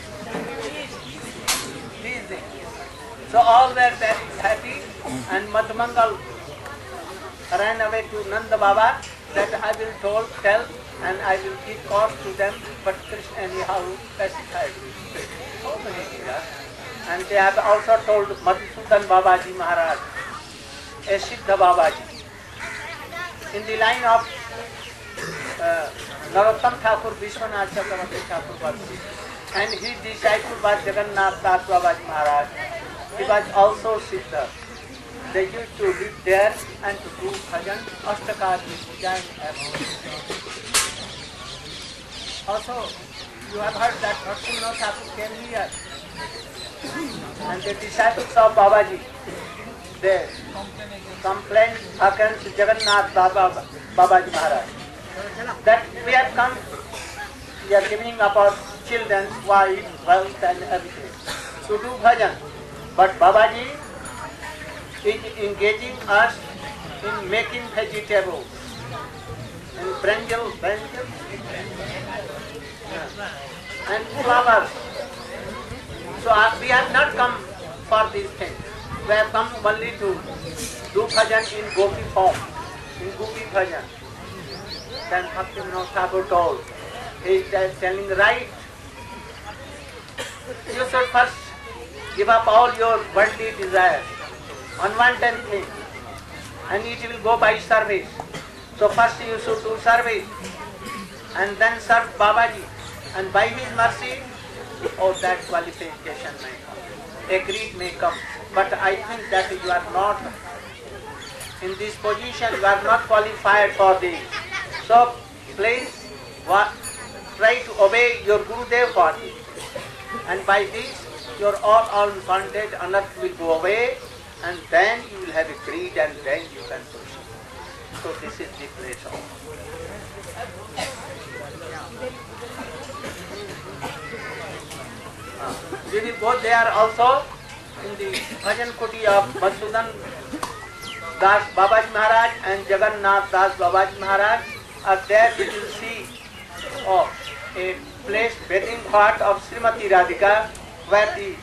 These things. So all were very happy, and Madhmangal ran away to Nanda Baba that I will tell and I will give cause to them, but Krishna anyhow pacified me. So many years. And they have also told Madhusudan Babaji Maharaj, a Siddha Babaji, in the line of Narottam Thakur, Vishwanath Chakravarti Thakur Babaji, and his disciple was Jagannath Das Babaji Maharaj. He was also Siddha. They used to live there and to do bhajan, Ashtakadi, Puja and also, you have heard that Bhaktivinoda Thakur came here and the disciples of Babaji, they complained against Jagannath Babaji Maharaj that we have come, we are giving up our children's wives, wealth and everything to do bhajan. But Babaji is engaging us in making vegetables and brinjal and flowers. So we have not come for these things. We have come only to do bhajan in gopi form, in gopi bhajan. Then Bhaktivinoda Thakur told, he is telling right. You should first give up all your worldly desires, unwanted things, and it will go by service. So first you should do service, and then serve Babaji, and by his mercy, oh, that qualification may come, a greed may come. But I think that you are not in this position, you are not qualified for this. So please try to obey your Gurudev for this, and by this your all bondage on earth will go away, and then you will have a greed, and then you can proceed. So this is the place of. We will go there also in the Bhajan Kuti of Madhusudan Das Babaji Maharaj and Jagannath Das Babaji Maharaj. There we will see a place bathing part of Srimati Radhika, where the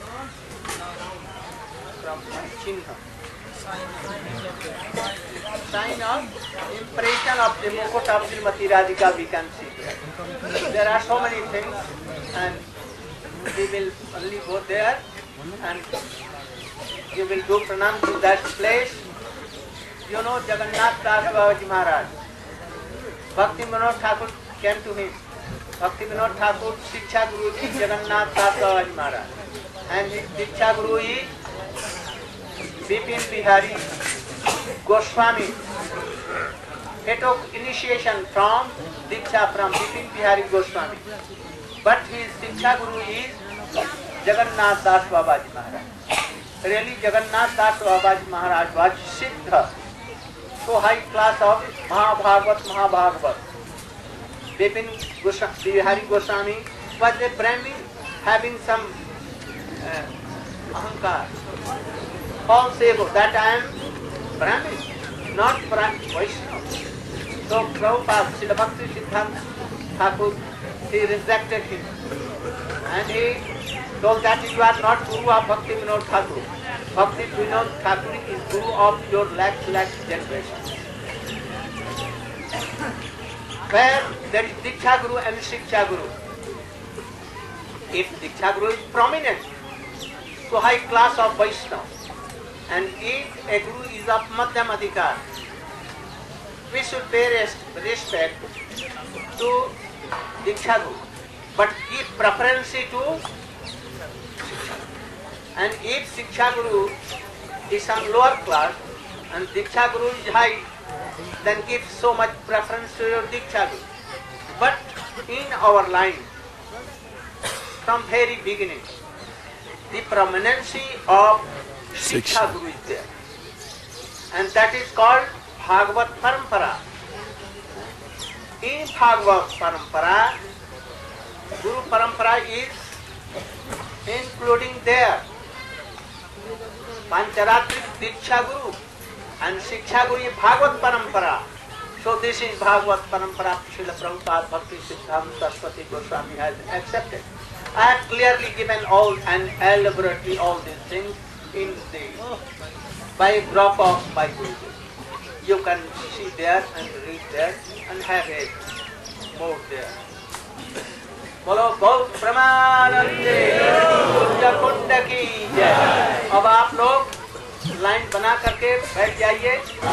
sign of impression of the mukut of Srimati Radhika we can see. There are so many things, and we will only go there and you will do pranam to that place. You know Jagannath Das Babaji Maharaj. Bhaktivinoda Thakur came to him. Bhaktivinoda Thakur, Shiksha Guru is Jagannath Das Babaji Maharaj. And his Shiksha Guru is Bipin Bihari Goswami. He took initiation from Diksha from Bipin Bihari Goswami. But his Shiksha Guru is Jagannath Das Babaji Maharaj. Really Jagannath Das Babaji Maharaj was Siddha, so high class of Mahabhagavat. Bipin Bihari Goswami was a Brahmin having some ahankar. All say that I am Brahmin, not Vaishnava. So Prabhupada, Srila Bhakti Siddhanta Thakur, he rejected him. And he told that you are not Guru of Bhaktivinoda Thakur. Bhaktivinoda Thakur is Guru of your lakh generation. Where there is Diksha Guru and Shiksha Guru. If Diksha Guru is prominent, so high class of Vaishnava, and if a Guru is of Madhyam Adhikar, we should pay respect to Diksha Guru, but give preference to Shiksha. And if Shiksha Guru is some lower class and Diksha Guru is high, then give so much preference to your Diksha Guru. But in our line, from very beginning, the prominency of Shiksha Guru is there. and that is called Bhagavat Parampara. In Bhagavat Parampara, Guru Parampara is including there Pancharatrik Diksha Guru and Shiksha Guru is Bhagavat Parampara. So this is Bhagavat Parampara Srila Prabhupada Bhakti Siddhanta Saraswati Goswami has accepted. I have clearly given all and elaborately all these things in the by drop of Bible. You can see there and read there and have a more there. बोलो गौ प्रमानंदे कुंड की जय। अब आप लोग line बना करके बैठ जाइए।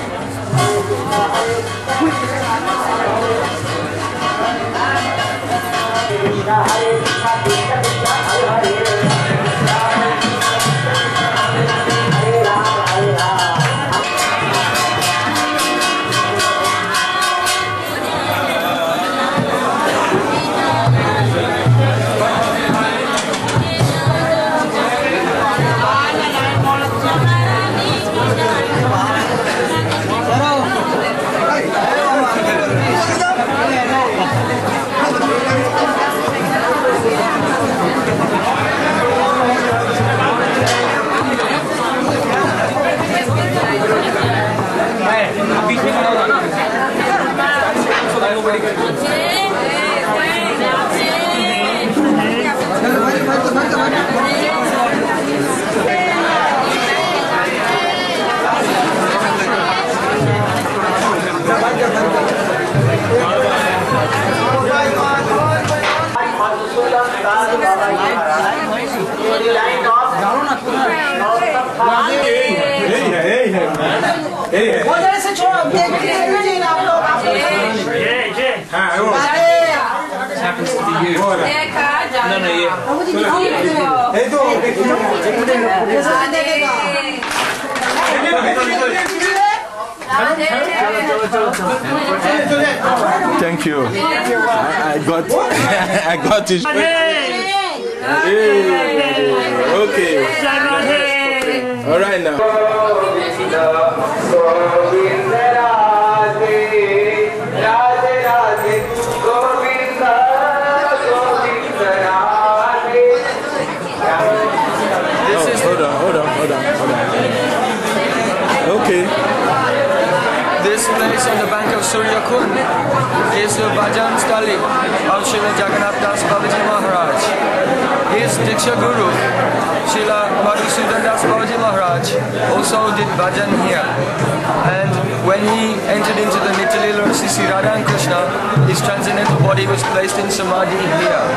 Thank you. I got it. Okay. All right now. Hold on. Okay. This place on the bank of Surya Kund is the Bhajan Stali of Srila Jagannath Das Babaji Maharaj. His Diksha Guru, Srila Madhusudan Das Babaji Maharaj, also did bhajan here. And when he entered into the Nitya-Leela of Sri Radha and Krishna, his transcendental body was placed in Samadhi here.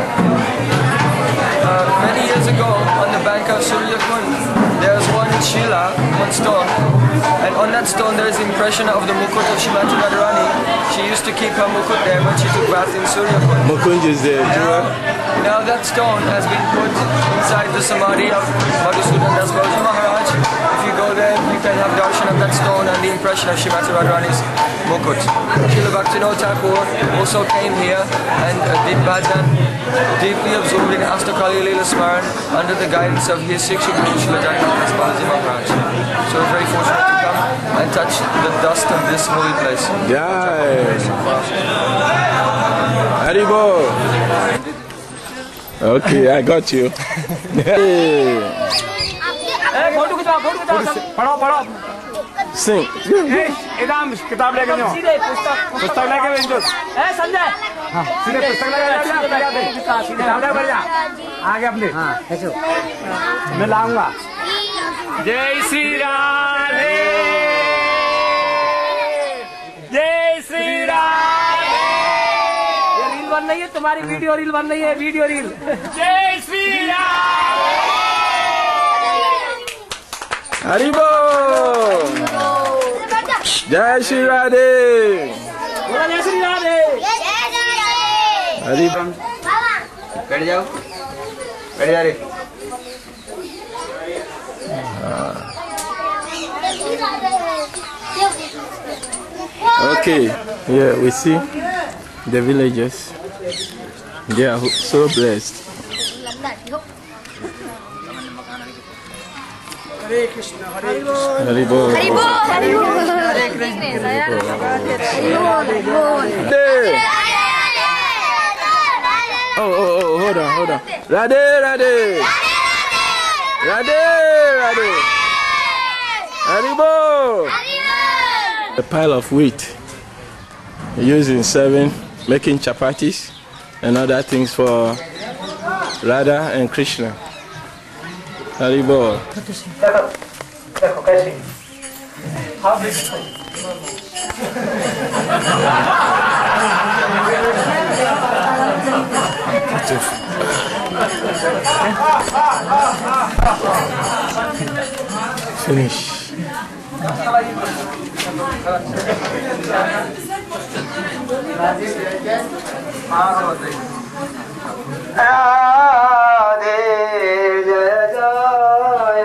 Many years ago, on the bank of Surya Kund, there was one Shila, one stone, and on that stone there is the impression of the mukut of Shrimati Radharani. She used to keep her mukut there when she took bath in Surya Kund. Mukund is the jewel. Now that stone has been put inside the Samadhi of Madhusudan Das Babaji Maharaj. If you go there, you can have darshan of that stone and the impression of Shrimati Radharani's mukut. Srila Bhaktivinoda Thakur also came here and did bhajan, deeply absorbed in Astakali Leela Smaran under the guidance of his Shiksha Guru Srila Jagannath Das Babaji Maharaj. So we're very fortunate to come and touch the dust of this holy place. Yeah. Haribo. Okay, I got you. Sing. एकदम किताब लेके जाओ पुस्तक लेके भेजो संजय सीधे पुस्तक लेके जा आगे अपने मैं लाऊंगा जय श्री राधे जय श्री राधे ये रील बन रही है तुम्हारी वीडियो रील बन रही है वीडियो रील जय Shri Radhe Haribo. Jai Shri Radhe. जय श्री राधे Haribo. बैठ जाओ, बैठ जा रे। Okay, yeah, we see the villagers. They are so blessed. Hare Krishna, Hare Krishna. Hari Bol. Hari Bol. Hari Bol. Hare Krishna. Hari Bol. Oh, hold on. Radhe, Radhe. Radhe, Radhe. Hari Bol. A pile of wheat used in serving, making chapatis and other things for Radha and Krishna. Hari Bol. देखो कैसे हाँ Finish. Radhe जय जय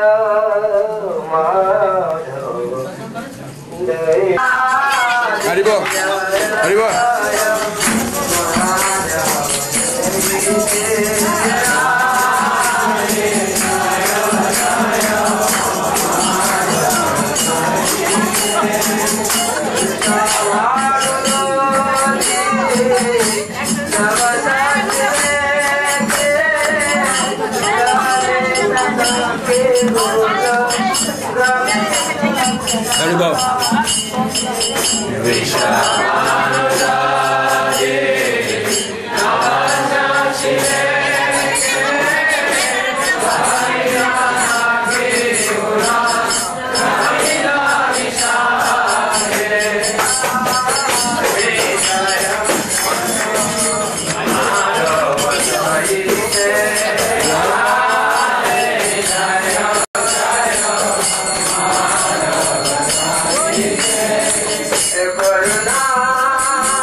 माधव जय Hari Bol. Hari Bol. Hari Bol. Karuna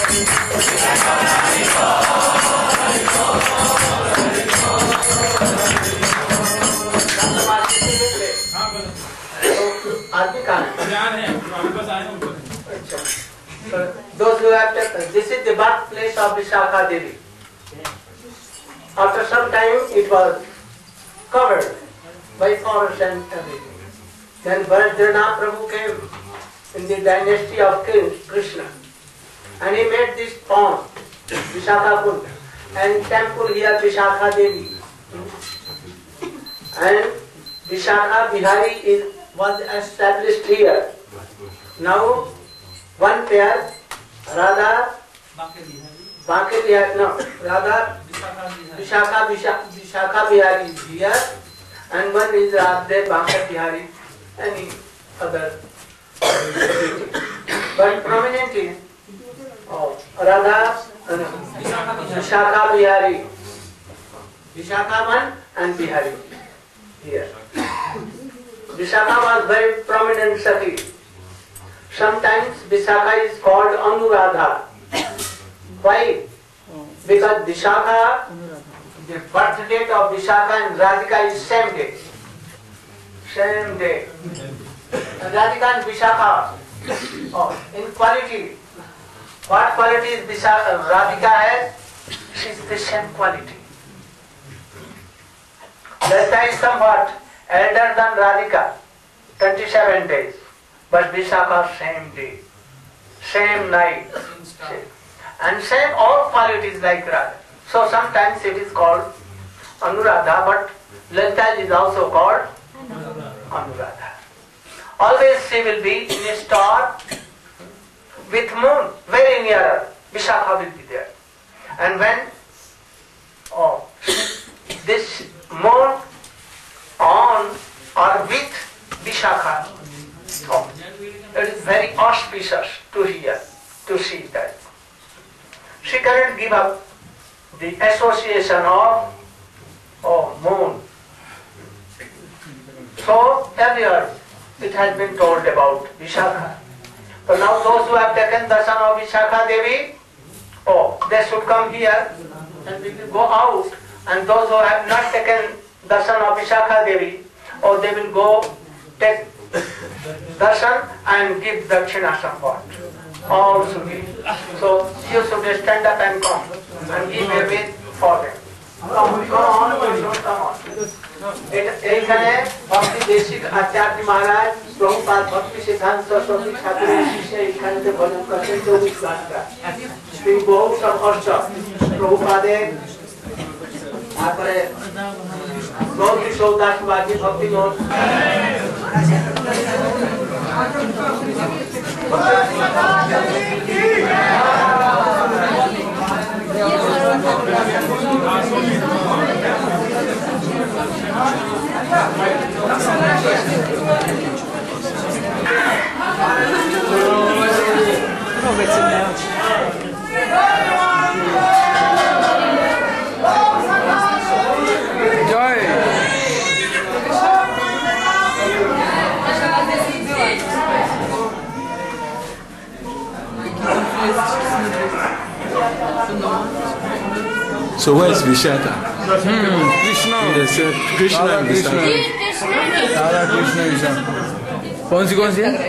आदमी कहाँ है? Those who have taken, this is the birthplace of Vishakha Devi. After some time, it was covered by forest and everything. Then Bhadranath Prabhu came in the dynasty of King Krishna, and he made this pond, Vishakha Kund, and temple here Vishakha Devi. And Vishakha Bihari was established here. Now, one pair, Radha, Banke Bihari, no, Radha, Vishakha Bihari is here, and one is Radha Banke Bihari, any other. But prominently, Radha, Vishakha Bihari, Vishakha one and Bihari here. Vishakha was very prominent Sati. Sometimes Vishakha is called Anuradha. Why? Because Vishakha, the birth date of Vishakha and Radhika is same day. Same day. Radhika and Vishakha, in quality, what qualities Radhika has? She is the same quality. Lalita is somewhat elder than Radhika, 27 days. But Vishakha same day, same night, and same all qualities like Radha. So sometimes it is called Anuradha, but Lalita is also called Anuradha. Always she will be in a star with moon very near her. Vishakha will be there. And when this moon on or with Vishakha, it is very auspicious to hear, to see that. She cannot give up the association of moon. So everywhere it has been told about Vishakha. So now those who have taken darshan of Vishakha Devi, they should come here and we will go out. And those who have not taken darshan of Vishakha Devi, they will go take darshan and give dakshina somewhat. All should give. So you should stand up and come and give a way for them. Come on. এখানে ভক্তি দেশিক আচার্য মহারাজ প্রভুপাদ ভক্তি সিদ্ধান্ত সরস্বতী ঠাকুরের শিষ্য এখানে ভজন করছেন 24 ঘন্টা। তিনি বহু সংঘর্ষ প্রভুপাদের, তারপরে গৌরী সৌদাস বাজি ভক্তি মোট So where's Vishakha? Krishna. Yes, Krishna and Vishakha. Radha Krishna Vishakha. कौन सी है?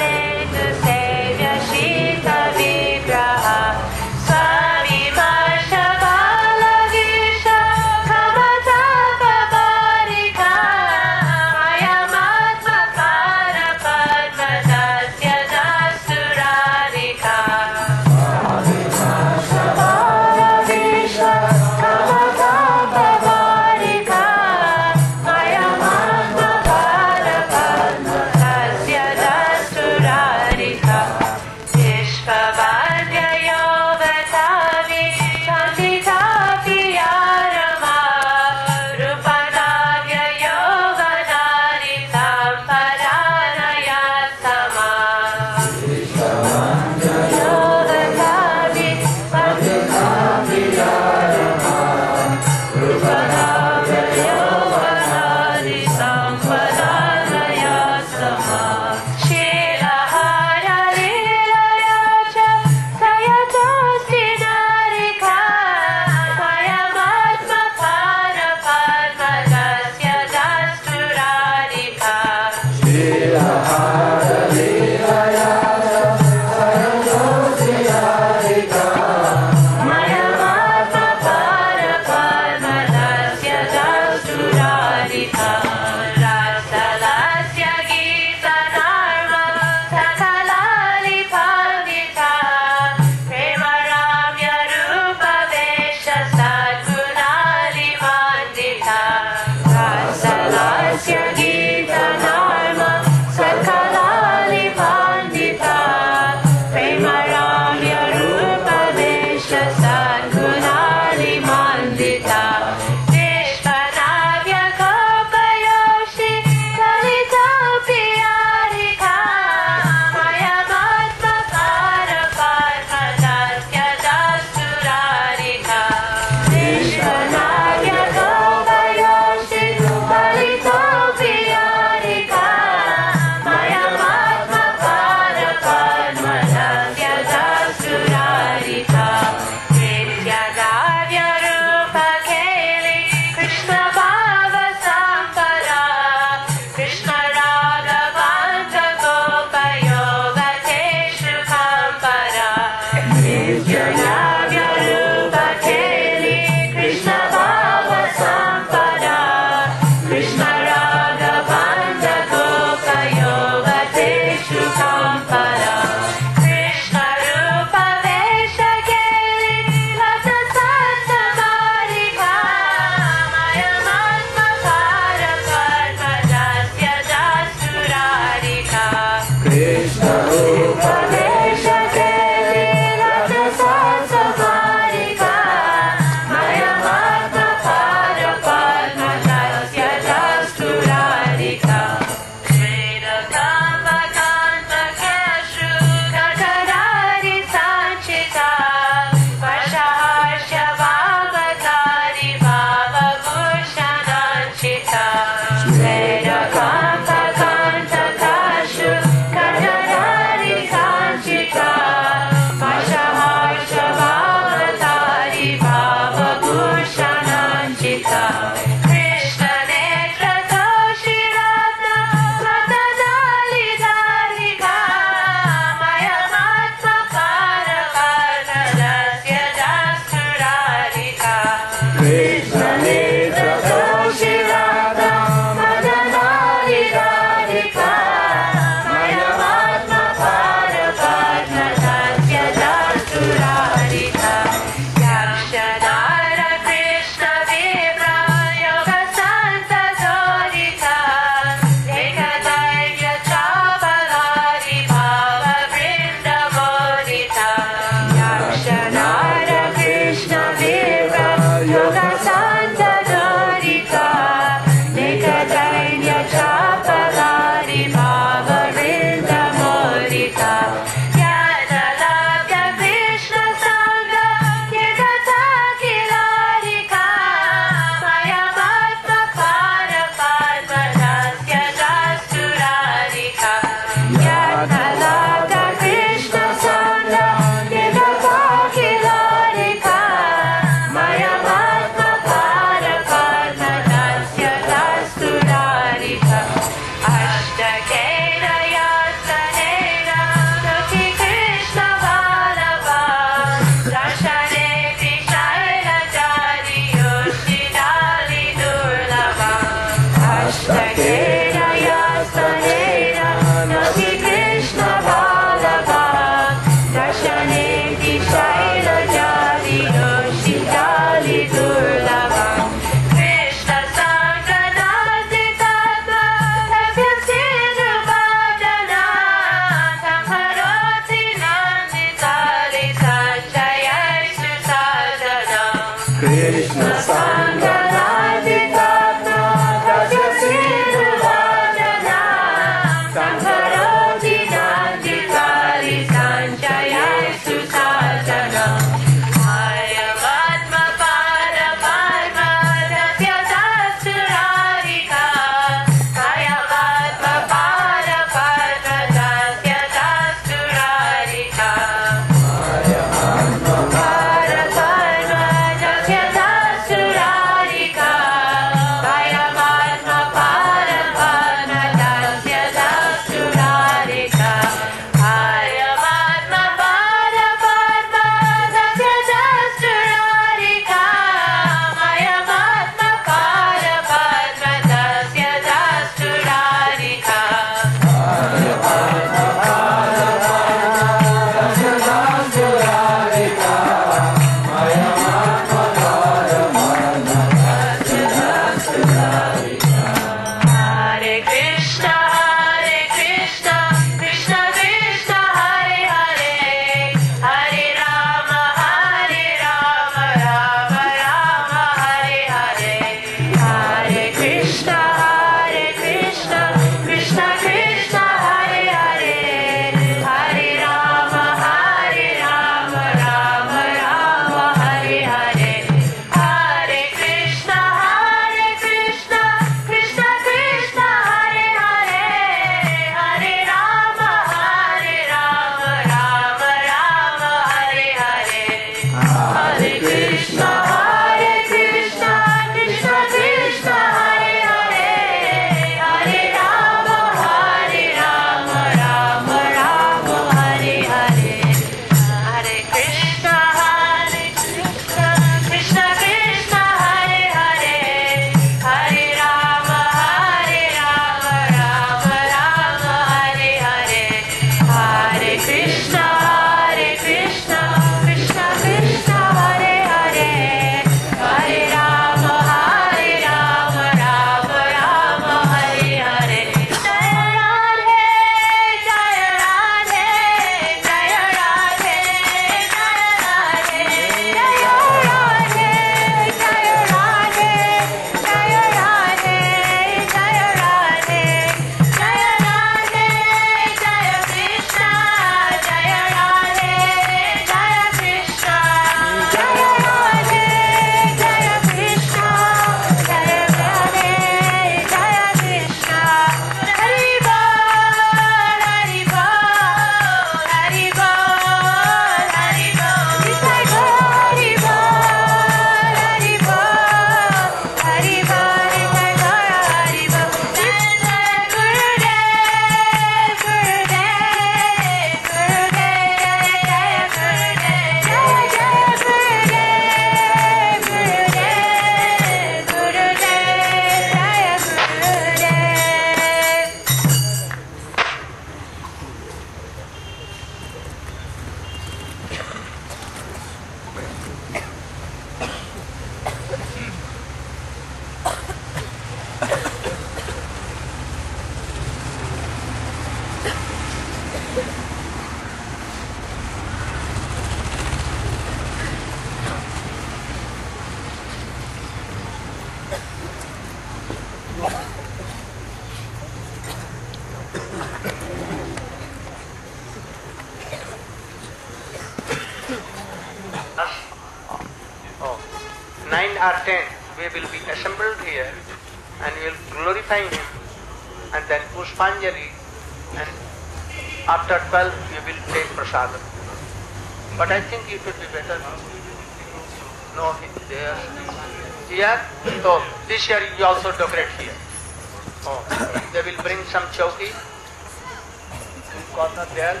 9 or 10, we will be assembled here and we will glorify him, and then Pushpanjali, and after 12 we will take prasadam. But I think it would be better no there. Here, so this year you also decorate here. Oh, they will bring some chowki, corner there.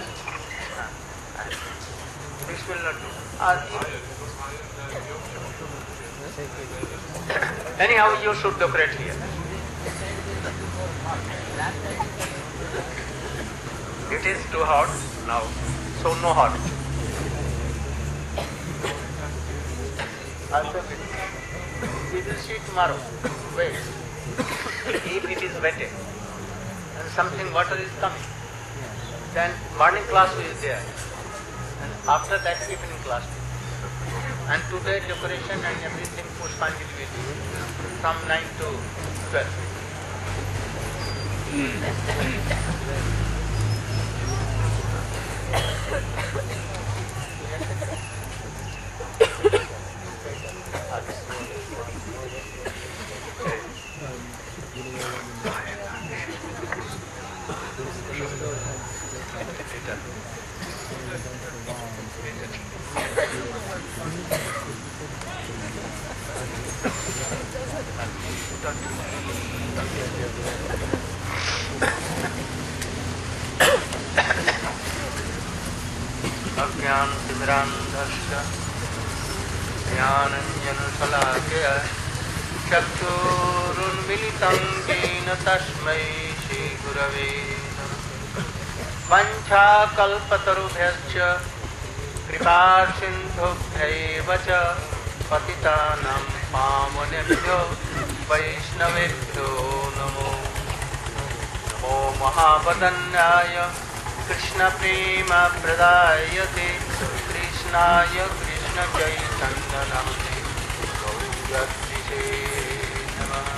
This will not do. Anyhow, you should decorate here. It is too hot now, so no hot. Also, we will see tomorrow. Wait. If it is wet and something water is coming, then morning class is there, and after that evening class. And today decoration and everything Pushpanjali will do from 9 to 12. अज्ञान तिमिरान्धस्य ज्ञानाञ्जनशलाकया चक्षुरुन्मिलितं येन तस्मै श्रीगुरवे नमः। वाञ्छाकल्पतरुभ्यश्च कृपासिन्धुभ्यैव च पतितानां पावनेभ्यो वैष्णवेभ्यो नमो नमो महावदन्याय कृष्ण प्रेम प्रदायते कृष्णाय कृष्ण चैतन्य नामने गौरत्रिषे नमः।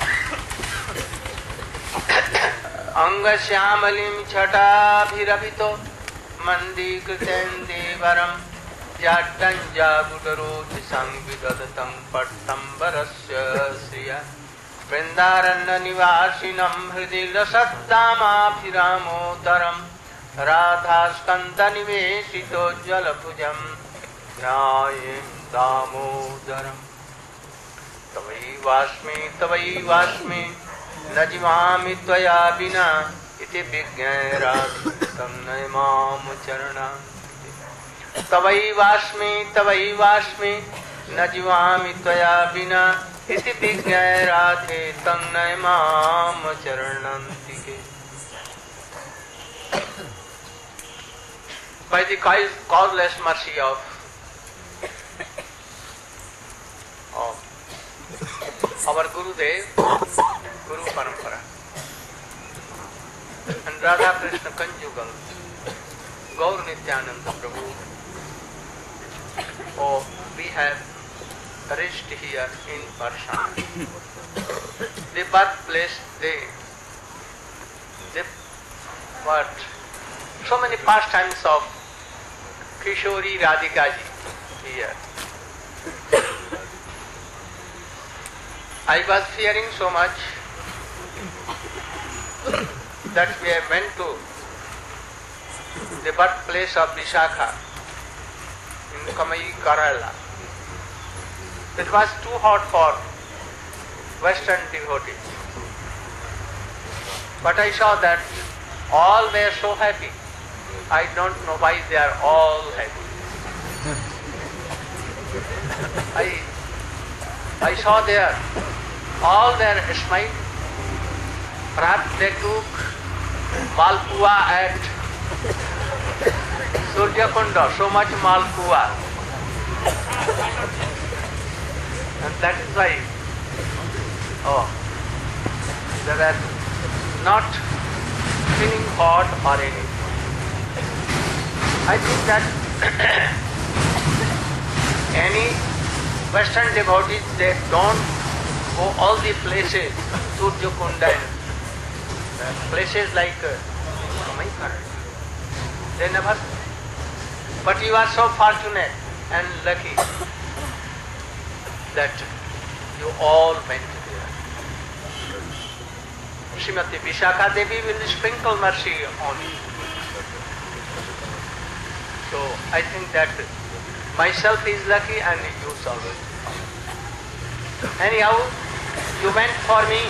अंगश्यामलिं छटाभिरभितो मन्दीकृतेन्दीवरं जाड्डञ्जागुडरोचि संविदधतं पट्टम्बरस्य श्रिया वृन्दारण्यनिवासिनं हृदि लसद्दामाभिरामोदरम् राधास्कन्दनिवेशितोज्ज्वलभुजं ध्यायेन् दामोदरम्। तवैवास्मि न जीवामि त्वया विना इति विज्ञायराधितं नयमाम चरणान्ते। तवैवास्मि न जीवामि त्वया विना इति विज्ञायराधितं नयमाम चरणान्तिके। By the causeless mercy of our Gurudev, Guru Parampara, and Radha Krishna Conjugal, Gaur Nityananda Prabhu, we have reached here in Parshan, the birthplace, so many pastimes of Kishori Radhika ji here. I was fearing so much that we went to the birthplace of Vishakha in Kamai, Kerala. It was too hot for Western devotees. But I saw that all were so happy. I don't know why they are all happy. I saw there, all were smiling. Perhaps they took Malpua at Surjakunda, so much Malpua. And that is why, they were not feeling hot or anything. I think that any Western devotees, they don't go all the places, Surjakunda, places like Kamaikar. They never. But you are so fortunate and lucky that You all went there. Srimati Vishakha Devi will sprinkle mercy on you. So I think that myself is lucky and you also. Anyhow, you went for me.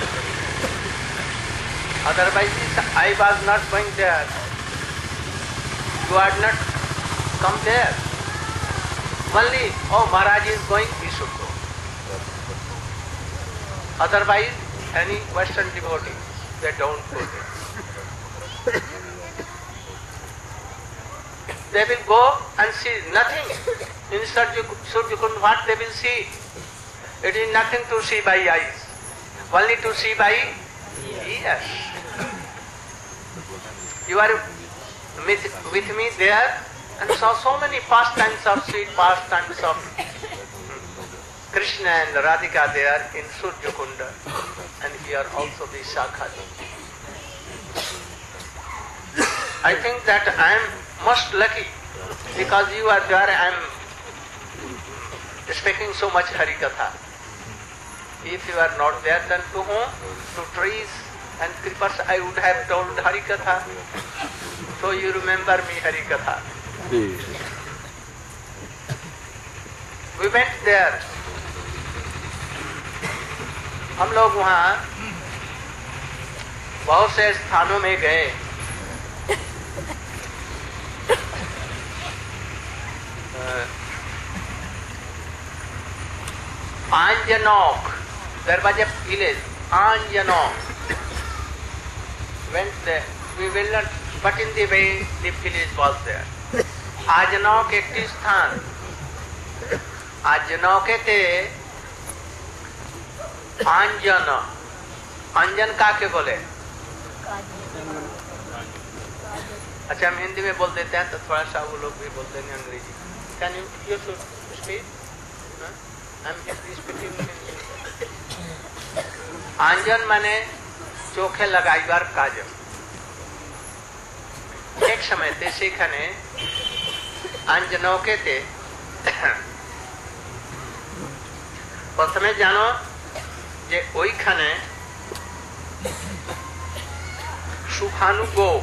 Otherwise, I was not going there. You had not come there. Only, oh, Maharaj is going, we should go. Otherwise, any Western devotee, they don't go there. They will go and see nothing. In Surjakund, what they will see? It is nothing to see by eyes, only to see by ears. You are with me there and saw so many pastimes of sweet pastimes of Krishna and Radhika there in Surjakunda, and here also the Shakha. I think that I am most lucky because you are there. I am speaking so much Harikatha. If you are not there, then to whom? To trees and creepers I would have told Harikatha. So you remember me Harikatha. We went there. हम लोग वहाँ बहुत से स्थानों में गए. Anjanok, there was a village, Anjanok. Went there. We will not, but in the way the village was there. Anjanok एक स्थान. Anjanok के अंजन. अंजन का के बोले? अच्छा हम हिंदी में बोल देते हैं तो थोड़ा सा वो लोग भी बोलते हैं अंग्रेजी. Can you speak? I'm speaking. अंजन माने चोखे लगाइबार काज. एक समय ते सेखाने अंजनोके ते प्रथमे जानो जे ओइखाने सुखानु गोप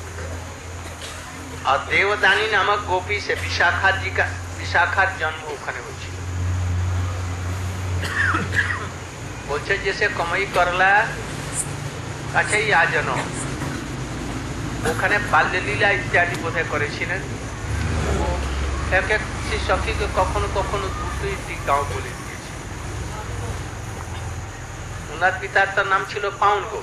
और देवदानी नामक गोपी से विशाखा जन्म ओखाने होछि. বলছে যে সে কমাই করলা কাছেই আজনো ওখানে বাল্যলীলা ইত্যাদি বোধহয় করেছিলেন. এক এক সখীকে কখনো কখনো দুটি গাঁও বলে দিয়েছে. ওনার পিতার তার নাম ছিল পাউন গো.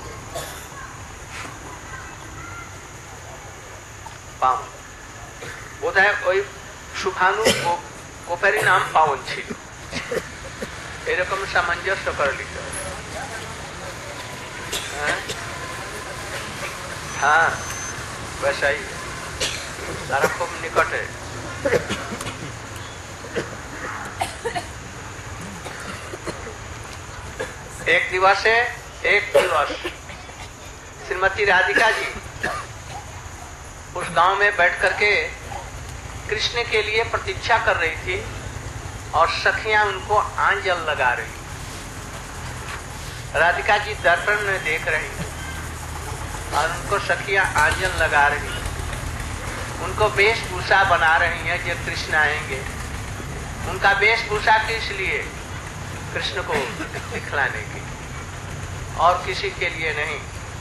পাউন বোধহয় ওই সুখানু গোপেরই নাম পাউন ছিল. এরকম সামঞ্জস্য করে লিখতে হবে. হ্যাঁ वैसाई तारा खूब निकट है. एक दिवस श्रीमती राधिका जी उस गांव में बैठ करके कृष्ण के लिए प्रतीक्षा कर रही थी और सखियां उनको आंजल लगा रही. राधिका जी दर्पण में देख रही और उनको सखियां आंजल लगा रही. उनको वेशभूषा बना रही हैं जो कृष्ण आएंगे. उनका वेशभूषा किस लिए? कृष्ण को दिखलाने की और किसी के लिए नहीं.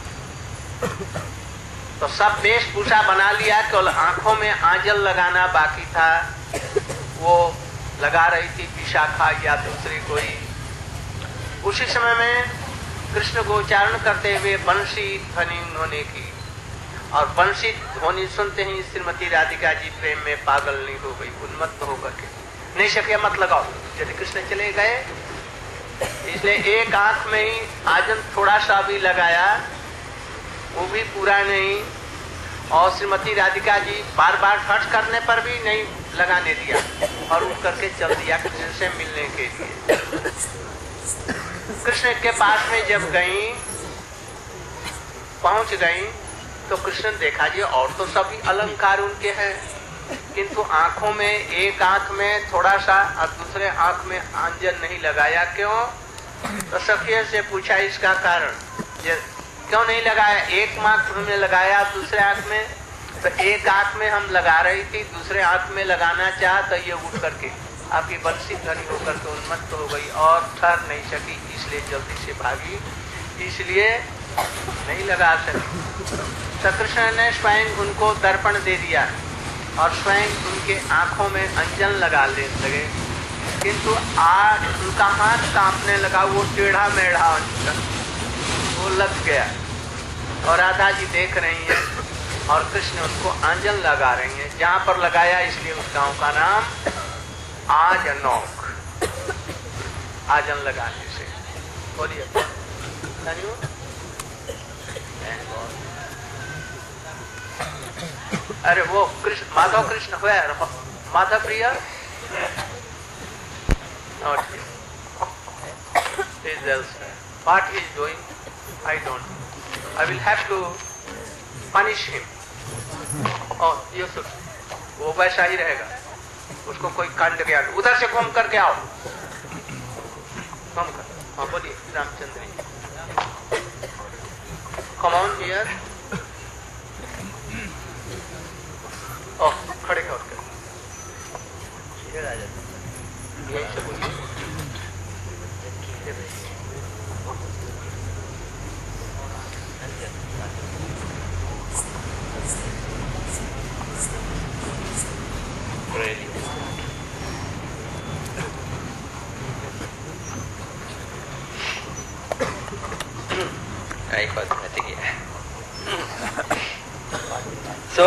तो सब वेशभूषा बना लिया, केवल आंखों में आंजल लगाना बाकी था. वो लगा रही थी विशाखा या दूसरी कोई. उसी समय में कृष्ण को उच्चारण करते हुए बंसी ध्वनि होने की और बंसी ध्वनि सुनते ही श्रीमती राधिका जी प्रेम में पागल नहीं हो गई, उन्मत्त होकर के. नहीं सके मत लगाओ. यदि कृष्ण चले गए इसलिए एक आंख में ही आजन थोड़ा सा भी लगाया, वो भी पूरा नहीं. और श्रीमती राधिका जी बार बार खर्च करने पर भी नहीं लगाने दिया और उठ करके चल दिया कृष्ण से मिलने के लिए. कृष्ण के पास में जब पहुंच गई तो कृष्ण देखा जी और तो सभी अलंकार उनके हैं, किंतु आंखों में एक आंख में थोड़ा सा और दूसरे आंख में आंजन नहीं लगाया. क्यों? तो सखियों से पूछा इसका कारण, ये क्यों नहीं लगाया? एक आंख में लगाया, दूसरे आंख में, तो एक आंख में हम लगा रही थी, दूसरे आंख में लगाना चाहा तो ये उठ करके आपकी बंसी धनी होकर के उन्मत्त हो गई और ठहर नहीं सकी, इसलिए जल्दी से भागी, इसलिए नहीं लगा सकी। कृष्ण ने स्वयं उनको दर्पण दे दिया और स्वयं उनके आंखों में अंजन लगा लगे, किंतु आज उनका हाथ कांपने लगा, वो टेढ़ा मेढ़ा अंजन वो लग गया और राधा जी देख रही हैं और कृष्ण उनको अंजन लगा रही हैं। जहाँ पर लगाया इसलिए उस गांव का नाम आजनौक, आजन लगाने से। बोलिए अरे वो कृष्ण माधव कृष्ण हुआ माधव प्रिया is elsewhere. What he is doing, I don't know. I will have to punish him. Oh, you should. वो वैसा ही रहेगा, उसको कोई कांड ज्ञान। उधर से घूम करके आओ, घूम कर। हाँ बोलिए Ramchandra ji. Come on here. Oh, खड़े कर कर। इधर आ जाते। यही से बोलिए। Really. I was nothing here. So,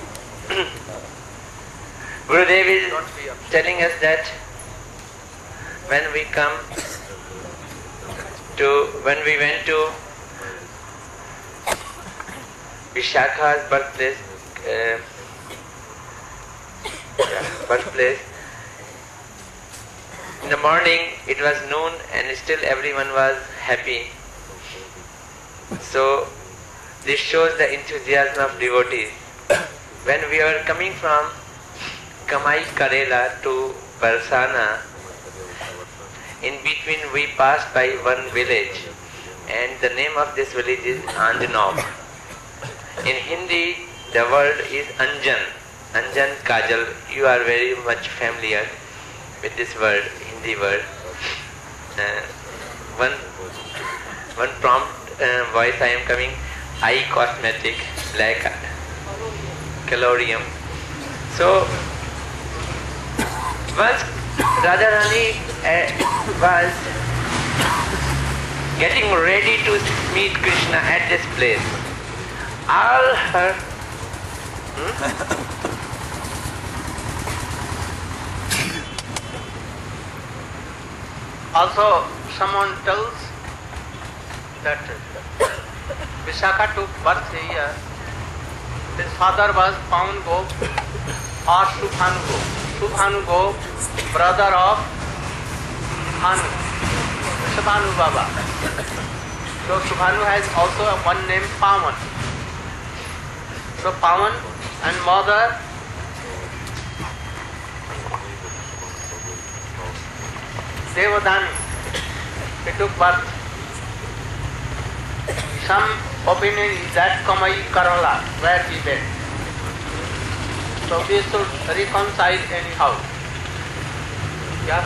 Gurudev is telling us that when we went to Vishakha's birthplace, in the morning it was noon and still everyone was happy. So this shows the enthusiasm of devotees. When we were coming from Kamai Karela to Barsana, in between we passed by one village, and the name of this village is Anjanok. In Hindi the word is Anjan. Anjan Kajal, you are very much familiar with this word, Hindi word. One prompt voice I am coming, eye cosmetic like calorium. So once Radharani was getting ready to meet Krishna at this place, all her also someone tells that Vishakha took birth here. His father was Pawan Gop or Subhanu Gop. Subhanu Gop, brother of Bhanu, Subhanu Baba. So Subhanu has also one name Pawan. So Pawan and mother Devadani, he took birth. Some opinion is that Kamai Karala, where he went. So we should reconcile anyhow. Yeah.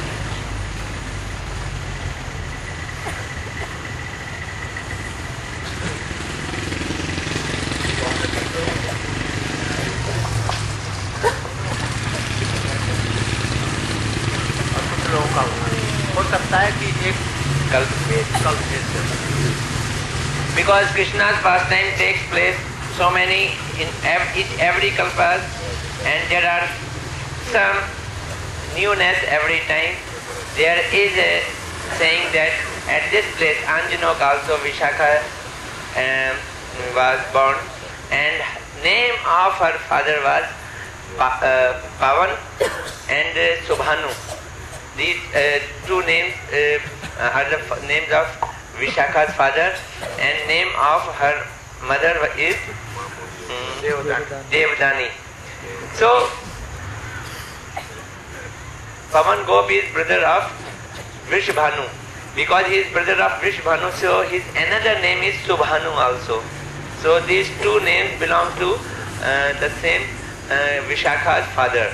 हो सकता है कि एक कल्प because Krishna's pastime takes place so many in every kalpas, and there are some newness every time. There is a saying that at this place Anjanok also Vishakha was born, and name of her father was Pawan and Subhanu. These two names are the names of Vishakha's father, and name of her mother is Devadani. So Pawan Gop is brother of Vrishabhanu, because he is brother of Vrishbhanu, so his another name is Subhanu also. So these two names belong to the same Vishakha's father.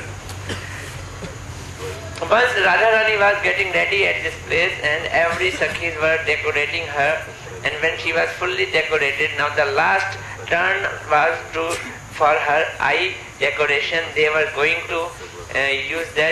Once Radharani was getting ready at this place and every Sakhis were decorating her, and when she was fully decorated, now the last turn was for her eye decoration. They were going to use that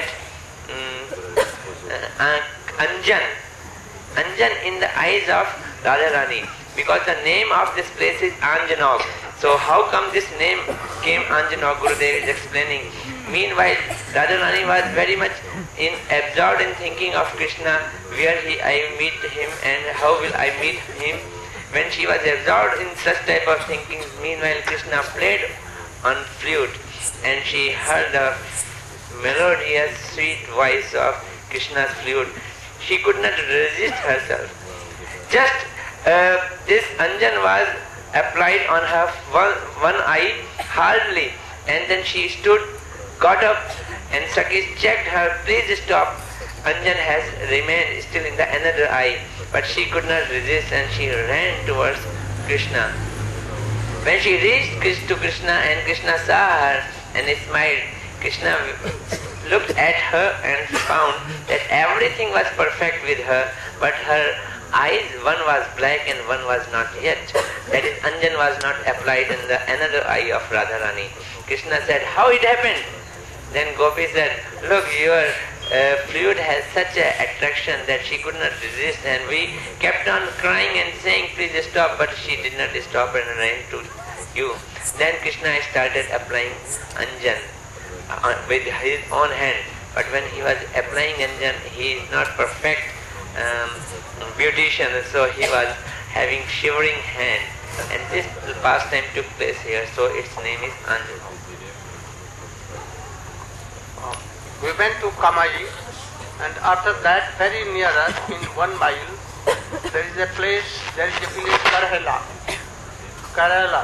Anjan in the eyes of Radharani, because the name of this place is Anjanog. So how come this name came Anjanog? Gurudev is explaining. Meanwhile, Radharani was very much absorbed in thinking of Krishna, where I meet him and how will I meet him. When she was absorbed in such type of thinking, meanwhile Krishna played on flute and she heard the melodious sweet voice of Krishna's flute. She could not resist herself. Just this Anjan was applied on her one eye hardly, and then she stood, got up, and Sakhis checked her, please stop. Anjan has remained still in the another eye, but she could not resist and she ran towards Krishna. When she reached to Krishna and Krishna saw her and smiled, Krishna looked at her and found that everything was perfect with her, but her eyes, one was black and one was not yet. That is, Anjan was not applied in the another eye of Radharani. Krishna said, how it happened? Then Gopi said, look, your flute has such an attraction that she could not resist, and we kept on crying and saying, please stop, but she did not stop and ran to you. Then Krishna started applying Anjan with his own hand, but when he was applying Anjan, he is not perfect beautician, so he was having shivering hand, and this pastime took place here, so its name is Anjan. We went to Kamayi, and after that, very near us, in 1 mile, there is a place, there is a village Kerala.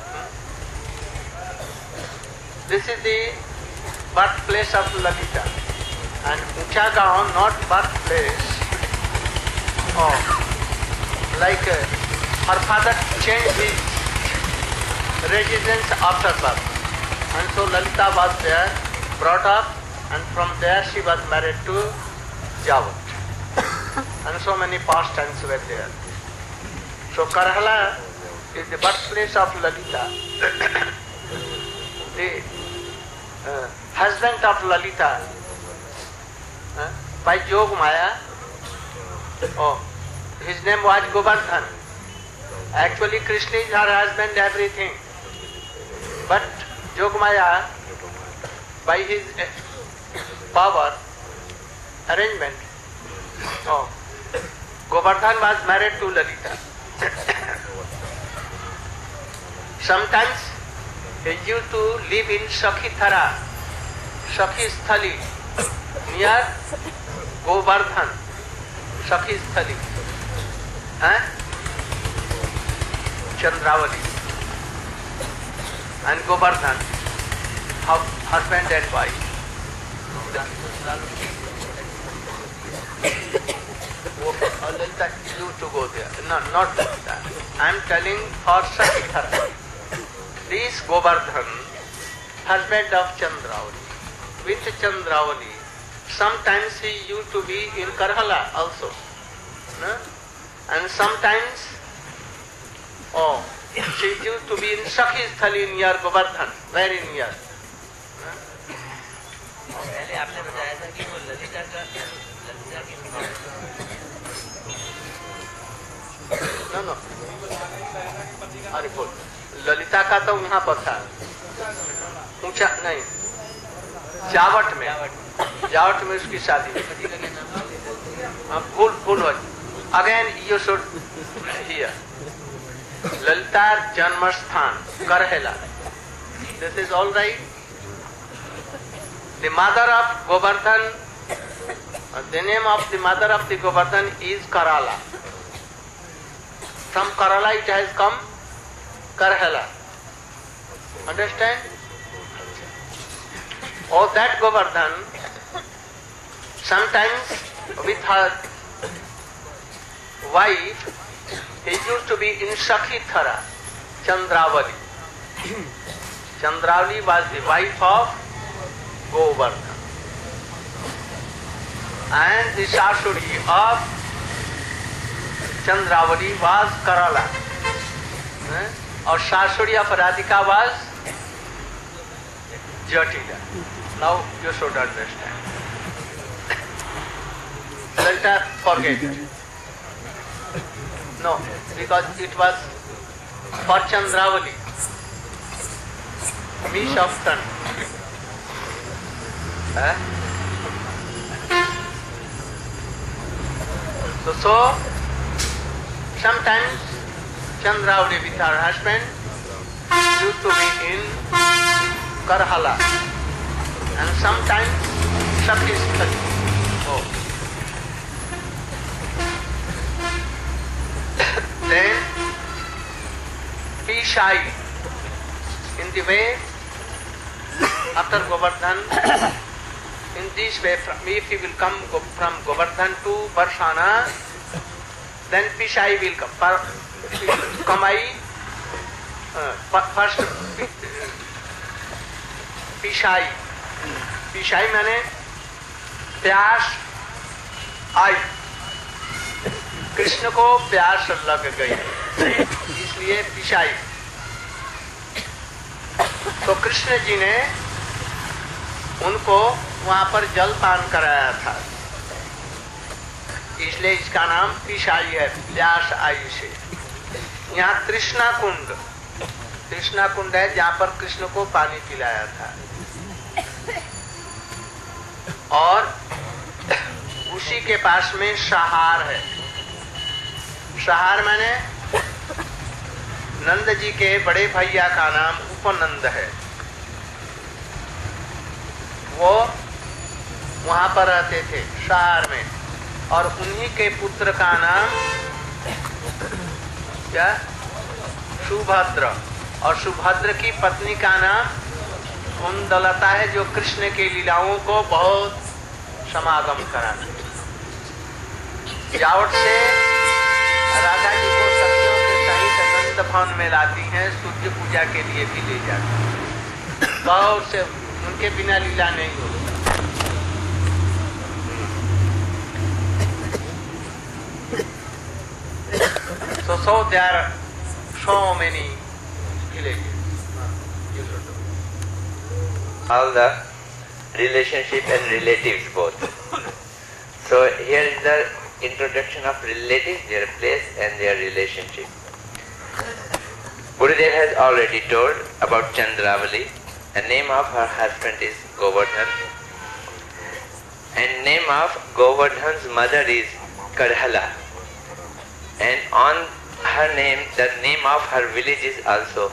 This is the birthplace of Lalita, and Uchagaon, not birthplace. Like her father changed his residence after birth, and so Lalita was there, brought up, and from there she was married to Jawat, and so many pastimes were there. So Karhala is the birthplace of Lalita. The husband of Lalita, by Jogmaya, his name was Govardhan. Actually Krishna is her husband, everything. But Jogmaya, by his power, arrangement, Govardhan was married to Lalita. Sometimes he used to live in Sakhithara, Sakhistali, near Govardhan, Sakhistali, Chandravali, and Govardhan, husband and wife. Lalita used to go there. No, not that. I am telling for Sakhithara. This Govardhan, husband of Chandravali, with Chandravali, sometimes he used to be in Karhala also. And sometimes, she used to be in Sakhistali near Govardhan, very near. No. अरे बोल ललिता का तो वहाँ पर था ऊंचा नहीं जावट में उसकी शादी full again you should hear Lalita janma sthan Karhela this is all right the mother of Govardhan the name of the mother of the Govardhan is Karala from Karala it has come Karhala. Understand? Or that Govardhan, sometimes with her wife, he used to be in Sakhithara, Chandravali. Chandravali was the wife of Govardhan. And the Sasuri of Chandravali was Karala. Or Sasuri of Radhika was Jatila. Now you should understand. Let us forget it. No, because it was for Chandravali. Mish of sun. So sometimes Chandravali with her husband used to be in Karhala, and sometimes Sakhithari. Then Pishai, in the way after Govardhan, in this way, if he will come from Govardhan to Barshana, then Pishai will come. Kamai, first Pishai. Pishai माने प्यास आई, कृष्ण को प्यास लग गई, इसलिए पिशाई। तो कृष्ण जी ने उनको वहां पर जल पान कराया था, इसलिए इसका नाम पिशाई है, प्यास आई से। यहाँ तृष्णा कुंड है जहाँ पर कृष्ण को पानी पिलाया था। और उसी के पास में सहार है। सहार माने नंद जी के बड़े भैया का नाम उपनंद है, वो वहां पर रहते थे सहार में, और उन्हीं के पुत्र का नाम क्या, सुभद्र, और सुभद्र की पत्नी का नाम कुंदलता है, जो कृष्ण के लीलाओं को बहुत समागम कराती। जावट से राधा जी को सखियों के सहित नंद भवन में लाती हैं, सूर्य पूजा के लिए भी ले जाती हैं। बहुत से उनके बिना लीला नहीं होती। So there are so many villages. All the relationship and relatives both. So here is the introduction of relatives, their place and their relationship. Gurudev has already told about Chandravali. The name of her husband is Govardhan, and name of Govardhan's mother is Karhala, and on her name, the name of her village is also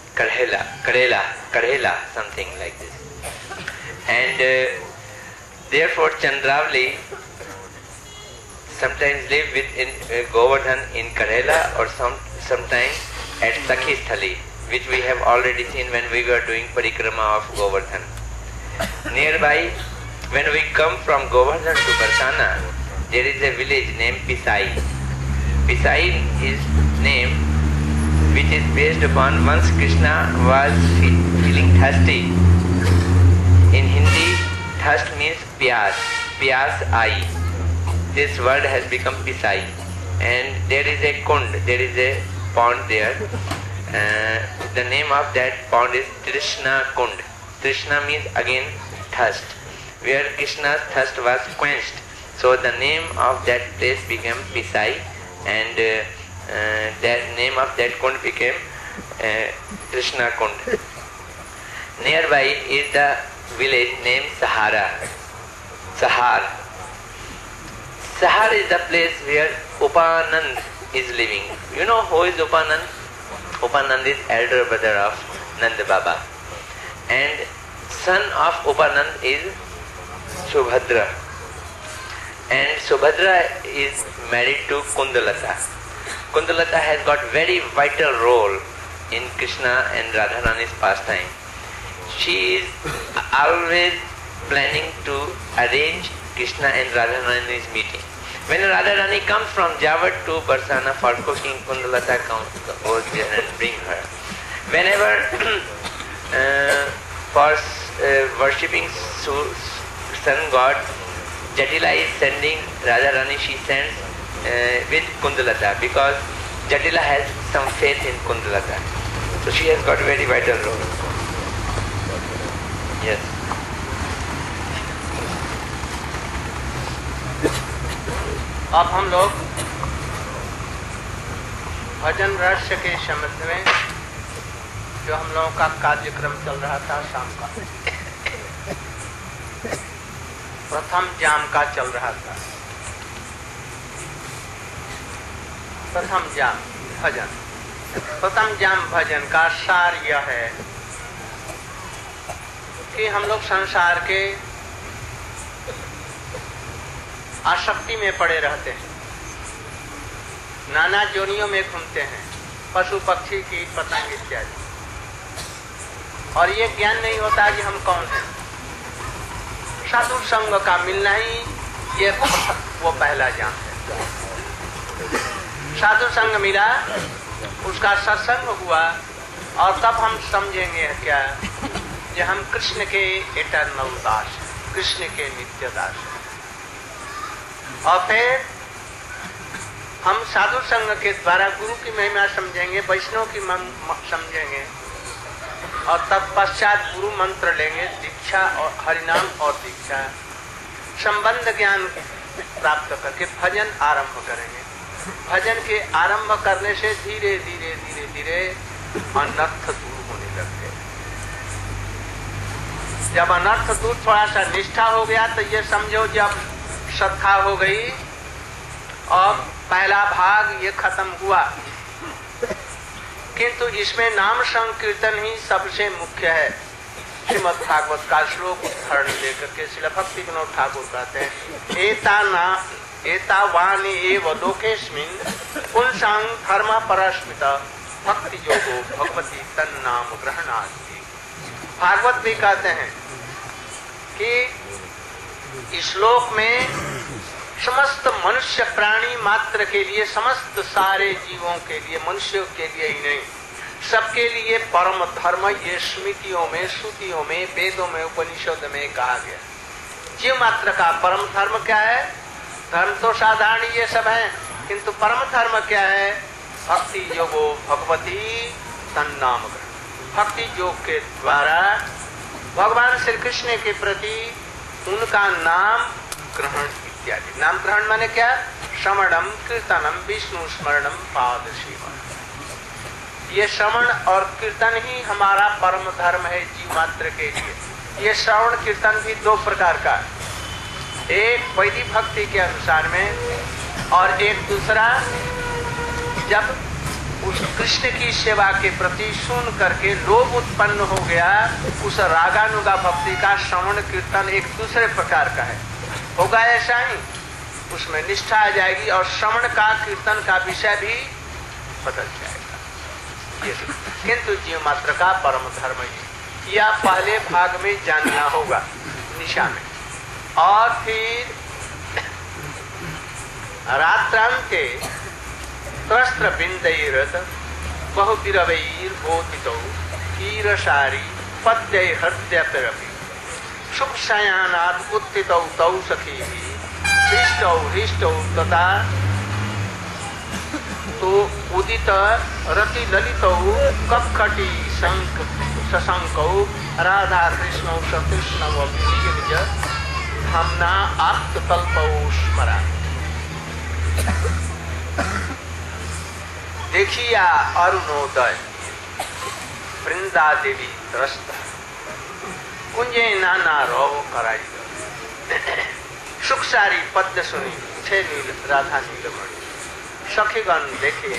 Karela, something like this. And therefore Chandravali sometimes live with Govardhan in Karela, or sometimes at Sakhithali, which we have already seen when we were doing parikrama of Govardhan. Nearby, when we come from Govardhan to Barsana, there is a village named Pisai. Pisai is name which is based upon once Krishna was feeling thirsty. In Hindi, thirst means pyas, pyas ai. This word has become Pisai, and there is a kund, there is a pond there. The name of that pond is Trishna Kund. Trishna means again thirst, where Krishna's thirst was quenched. So the name of that place became Pisai, and that name of that kund became Trishna Kund. Nearby is the village named Sahara. Sahar. Sahar is the place where Upanand is living. You know who is Upanand? Upanand is elder brother of Nanda Baba, and son of Upanand is Subhadra, and Subhadra is married to Kundalata. Kundalata has got very vital role in Krishna and Radharani's pastime. She is always planning to arrange Krishna and Radharani's meeting. When Radharani comes from Javat to Barsana for cooking, Kundalata goes there and bring her. Whenever for worshipping sun god, Jatila is sending Radharani, she sends with Kundalata because Jatila has some faith in Kundalata. So she has got a very vital role. Yes. अब हम लोग भजन रहस्य के संबंध में जो हम लोगों का कार्यक्रम चल रहा था शाम का, प्रथम जाम का चल रहा था। प्रथम जाम भजन, प्रथम जाम भजन का सार यह है कि हम लोग संसार के आसक्ति में पड़े रहते हैं, नाना जोनियों में घूमते हैं, पशु पक्षी कीट पतंग इत्यादि, और ये ज्ञान नहीं होता कि हम कौन हैं। साधु संग का मिलना ही ये वो पहला जाम है। साधु संग मिला, उसका सत्संग हुआ, और तब हम समझेंगे क्या कि हम कृष्ण के इटर्नल दास, कृष्ण के नित्य दास हैं। और फिर हम साधु संग के द्वारा गुरु की महिमा समझेंगे, वैष्णव की समझेंगे, और तब पश्चात गुरु मंत्र लेंगे, दीक्षा और हरिनाम और दीक्षा संबंध ज्ञान प्राप्त करके भजन आरंभ करेंगे। भजन के आरंभ करने से धीरे धीरे धीरे धीरे अनर्थ दूर होने लगते हैं। जब अनर्थ दूर थोड़ा सा निष्ठा हो गया तो ये समझो जब श्रद्धा हो गई और पहला भाग ये खत्म हुआ, किंतु इसमें नाम संकीर्तन ही सबसे मुख्य है। श्रीमद् भागवत का श्लोक उदाहरण लेकर के श्रील भक्ति विनोद ठाकुर कहते हैं, एता वाणी एव लोकेस्मिन् पुंसां धर्म परस्मित भक्ति योगो भगवती तन्नाम ग्रहणाति। भागवत भी कहते हैं कि इस श्लोक में समस्त मनुष्य प्राणी मात्र के लिए, समस्त सारे जीवों के लिए, मनुष्यों के लिए ही नहीं, सबके लिए परम धर्म ये स्मृतियों में, श्रुतियों में, वेदों में, उपनिषद में कहा गया। जीव मात्र का परम धर्म क्या है? धर्म तो साधारण ये सब है, किंतु परम धर्म क्या है? भक्ति योगो भगवती तन्नाम ग्रहण। भक्ति योग के द्वारा भगवान श्री कृष्ण के प्रति उनका नाम ग्रहण इत्यादि। नाम ग्रहण माने क्या? श्रवणम कीर्तनम विष्णु स्मरणम पाद सेवा। ये श्रवण और कीर्तन ही हमारा परम धर्म है जीव मात्र के लिए। ये श्रवण कीर्तन भी दो प्रकार का है, एक वैदिक भक्ति के अनुसार में, और एक दूसरा जब उस कृष्ण की सेवा के प्रति सुन करके लोभ उत्पन्न हो गया, उस रागानुगा भक्ति का श्रवण कीर्तन एक दूसरे प्रकार का है। होगा ऐसा ही, उसमें निष्ठा आ जाएगी और श्रवण का कीर्तन का विषय भी बदल जाएगा। किंतु जीव मात्र का परम धर्म ही या पहले भाग में जानना होगा निशा में, और फिर रात्रांते त्रस्त्र बिंदैरत बहुविरवैर बोधितौ कीरसारी पद्यै हृदयतरपि सुख शयानात् उत्थितौ तौ सखीः हृष्टौ हृष्टौ तथा तो उदित रति ललितौ कपखटी शंख सशंकौ राधा कृष्णौ सकृष्णौ अभिनिज धाम्ना आप्त तल्पौ स्मरा। देखिया अरुणोदय वृंदा देवी त्रस्त कुंजे नाना रव कराई सुख सारी पद्य सुनी छे नील राधा नीलमणि सखीगण देखे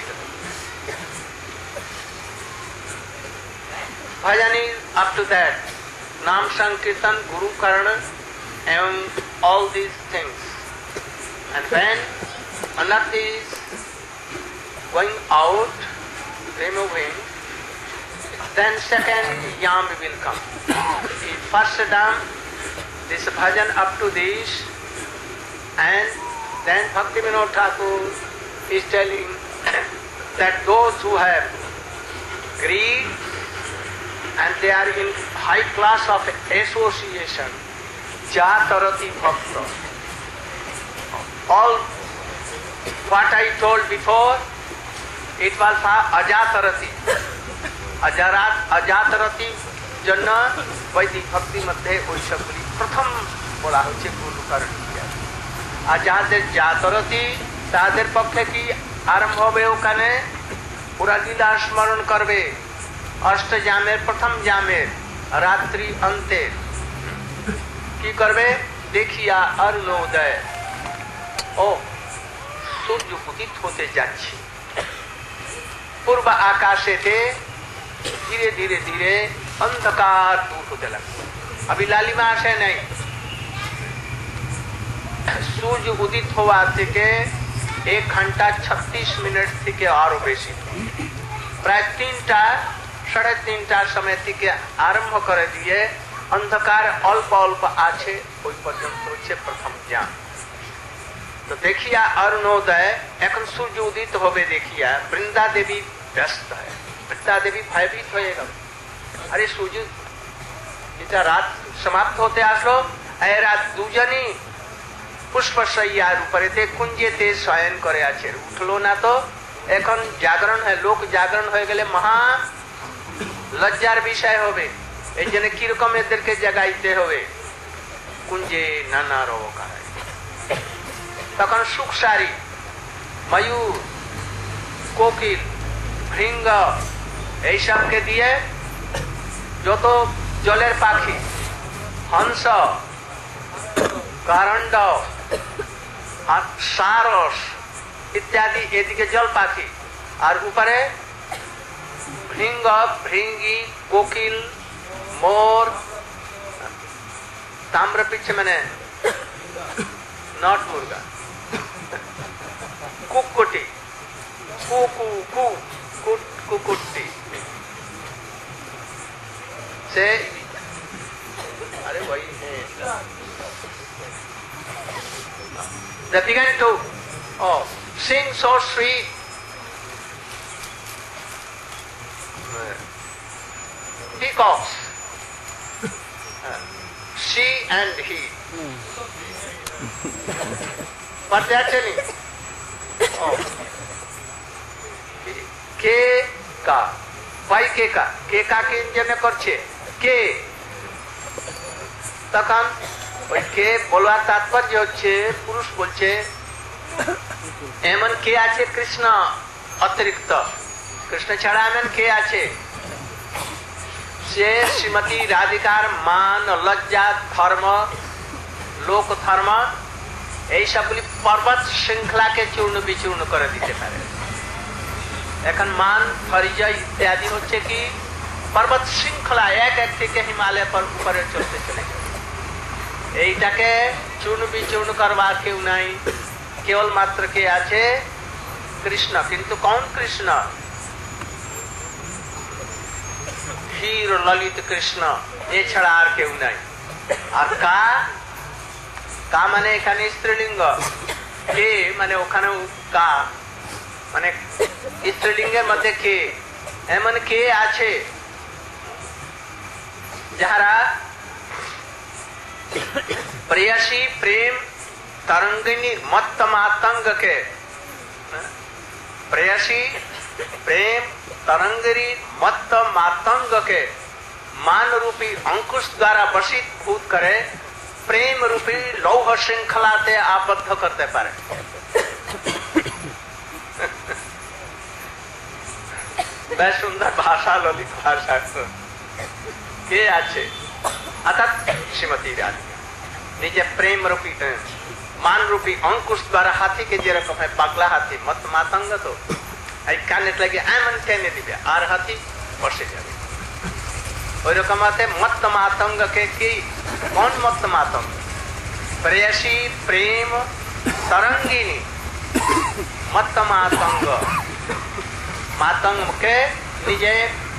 भजन is up to that, नाम संकीर्तन गुरु कर्ण and all these things, and when anarth is going out, removing, then second yam will come. The first dam, this bhajan up to this, and Then Bhaktivinoda Thakur is telling that those who have greed and they are in high class of association, Jatarati Bhakta. All what I told before, it was for Ajatarati. Ajatarati जन वैदिक भक्ति मध्य वैशकुली प्रथम बोला होचे गुरु करणी आ जाদের जातरती তাদের পক্ষে কি আরম্ভ হবে ওখানে পুরা লীলা স্মরণ করবে অষ্টজামের প্রথম জামের রাত্রি অন্তে কি করবে দেখিয়া অরুণোদয় ও সূর্য উদিত হতে যাচ্ছে পূর্ব আকাশেতে धीरे धीरे धीरे अंधकार दूर होते लगा। अभी लालिमा से नहीं, सूर्य उदित हुआ थे के 1 घंटा 36 मिनट थी के और बेसी प्राय 3टा 3:30 समय थी के आरंभ कर दिए अंधकार अल्प अल्प आछे कोई पर्यंत होचे प्रथम ज्ञान। तो देखिया अरुणोदय এখন सूर्य उदित होवे देखिया वृंदा देवी व्यस्त है। वृंदा देवी भयभीत होएगा, अरे सूर्य इतना रात समाप्त होते आसलो ए रात दुजनी पुष्पशय्यार ऊपर ते कुंजे ते शयन करे आछे उठलो ना तो এখন जागरण है लोक जागरण হয়ে গেলে মহা লজ্জার বিষয় হবে এইজন্য কি রকম এদেরকে জাগাইতে হবে কুঞ্জে নানা রোকা তখন সুখসারি ময়ূর কোকিল ভৃঙ্গ এই সবকে দিয়ে যত জলের পাখি হংস কারণ্ড আর সারস ইত্যাদি এদিকে জল পাখি আর উপরে ভৃঙ্গ ভৃঙ্গি কোকিল মোর ताम्रपिच्छ मैंने नॉट मुर्गा कुकुटी कुकू कु कुकुटी से अरे वही है they began to sing so sweet peacocks she and he but they are telling কে কা ভাই কে কাকে ইঞ্জনে করছে কে তখন ওই কে বলার তাৎপর্য হচ্ছে পুরুষ বলছে এমন কে আছে কৃষ্ণ অতিরিক্ত কৃষ্ণ ছাড়া এমন কে আছে से श्रीमती राधिकार मान लज्जा धर्म लोक धर्म এই সবগুলি পর্বত শৃঙ্খলাকে চূর্ণ বিচূর্ণ করে দিতে পারে। এখন মান পরিচয় ইত্যাদি হচ্ছে কি পর্বত শৃঙ্খলা এক এক থেকে হিমালয় পর উপরে চলতে চলে যাবে এইটাকে চূর্ণ বিচূর্ণ করবার কেউ নাই কেবল মাত্র কে আছে কৃষ্ণ কিন্তু কোন কৃষ্ণ ক্ষীর ললিত কৃষ্ণ এছাড়া আর কেউ নাই আর কা কা মানে এখানে স্ত্রীলিঙ্গ কে মানে ওখানে কা মানে স্ত্রীলিঙ্গের মধ্যে কে এমন কে আছে যারা প্রেয়সী প্রেম तरंगिनी मत्त मातंग के प्रेयसी प्रेम तरंगिनी मत्त मातंग के मान रूपी अंकुश द्वारा वशीत भूत करे प्रेम रूपी लौह श्रृंखला से आबद्ध करते पारे वह सुंदर भाषा ललित भाषा के आछे अर्थात श्रीमती राधिका निजे प्रेम रूपी मान रूपी अंकुश द्वारा हाथी के जे रकम है पागला हाथी मत मातंग तो आई काने लगे एमन कहने दिबे आर हाथी बसे जाबे ओई रकम आते मत मातंग के की कौन मत मातंग प्रेयसी प्रेम तरंगिनी मत मातंग मातंग के निजे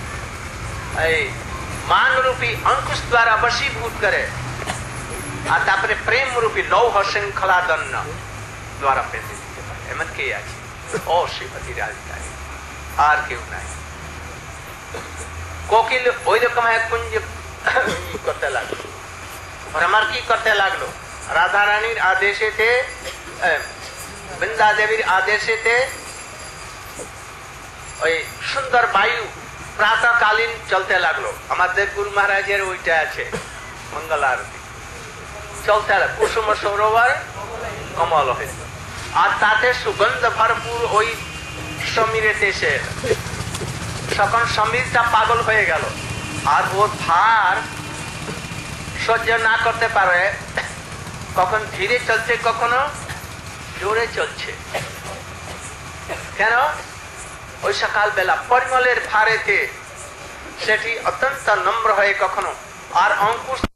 मान रूपी अंकुश द्वारा वशीभूत करे तापरे प्रेम रूपी लौह श्रृंखला दन्न द्वारा पेंदे दिखते पारे एमन के आछे ओ श्रीमती राधिका आर केउ नाई कोकिल ओई रकम है कुंज करते लागलो भ्रमर की करते लागलो राधा रानीर आदेशे थे बृंदा देवीर आदेशे थे ওই সুন্দর বায়ু প্রাতঃকালীন চলতে লাগলো আমাদের গুরু মহারাজের ওইটা আছে মঙ্গল আরতি চলতে লাগলো কুসুম সরোবর কমল হয়ে আর তাতে সুগন্ধ ভরপুর ওই সমীরের দেশে তখন সমীরটা পাগল হয়ে গেল আর ওর ভার সহ্য না করতে পারে কখন ধীরে চলছে কখনো জোরে চলছে কেন ওই সকাল বেলা পরিমলের ভারেতে সেটি অত্যন্ত নম্র হয়ে কখনো আর অঙ্কুশ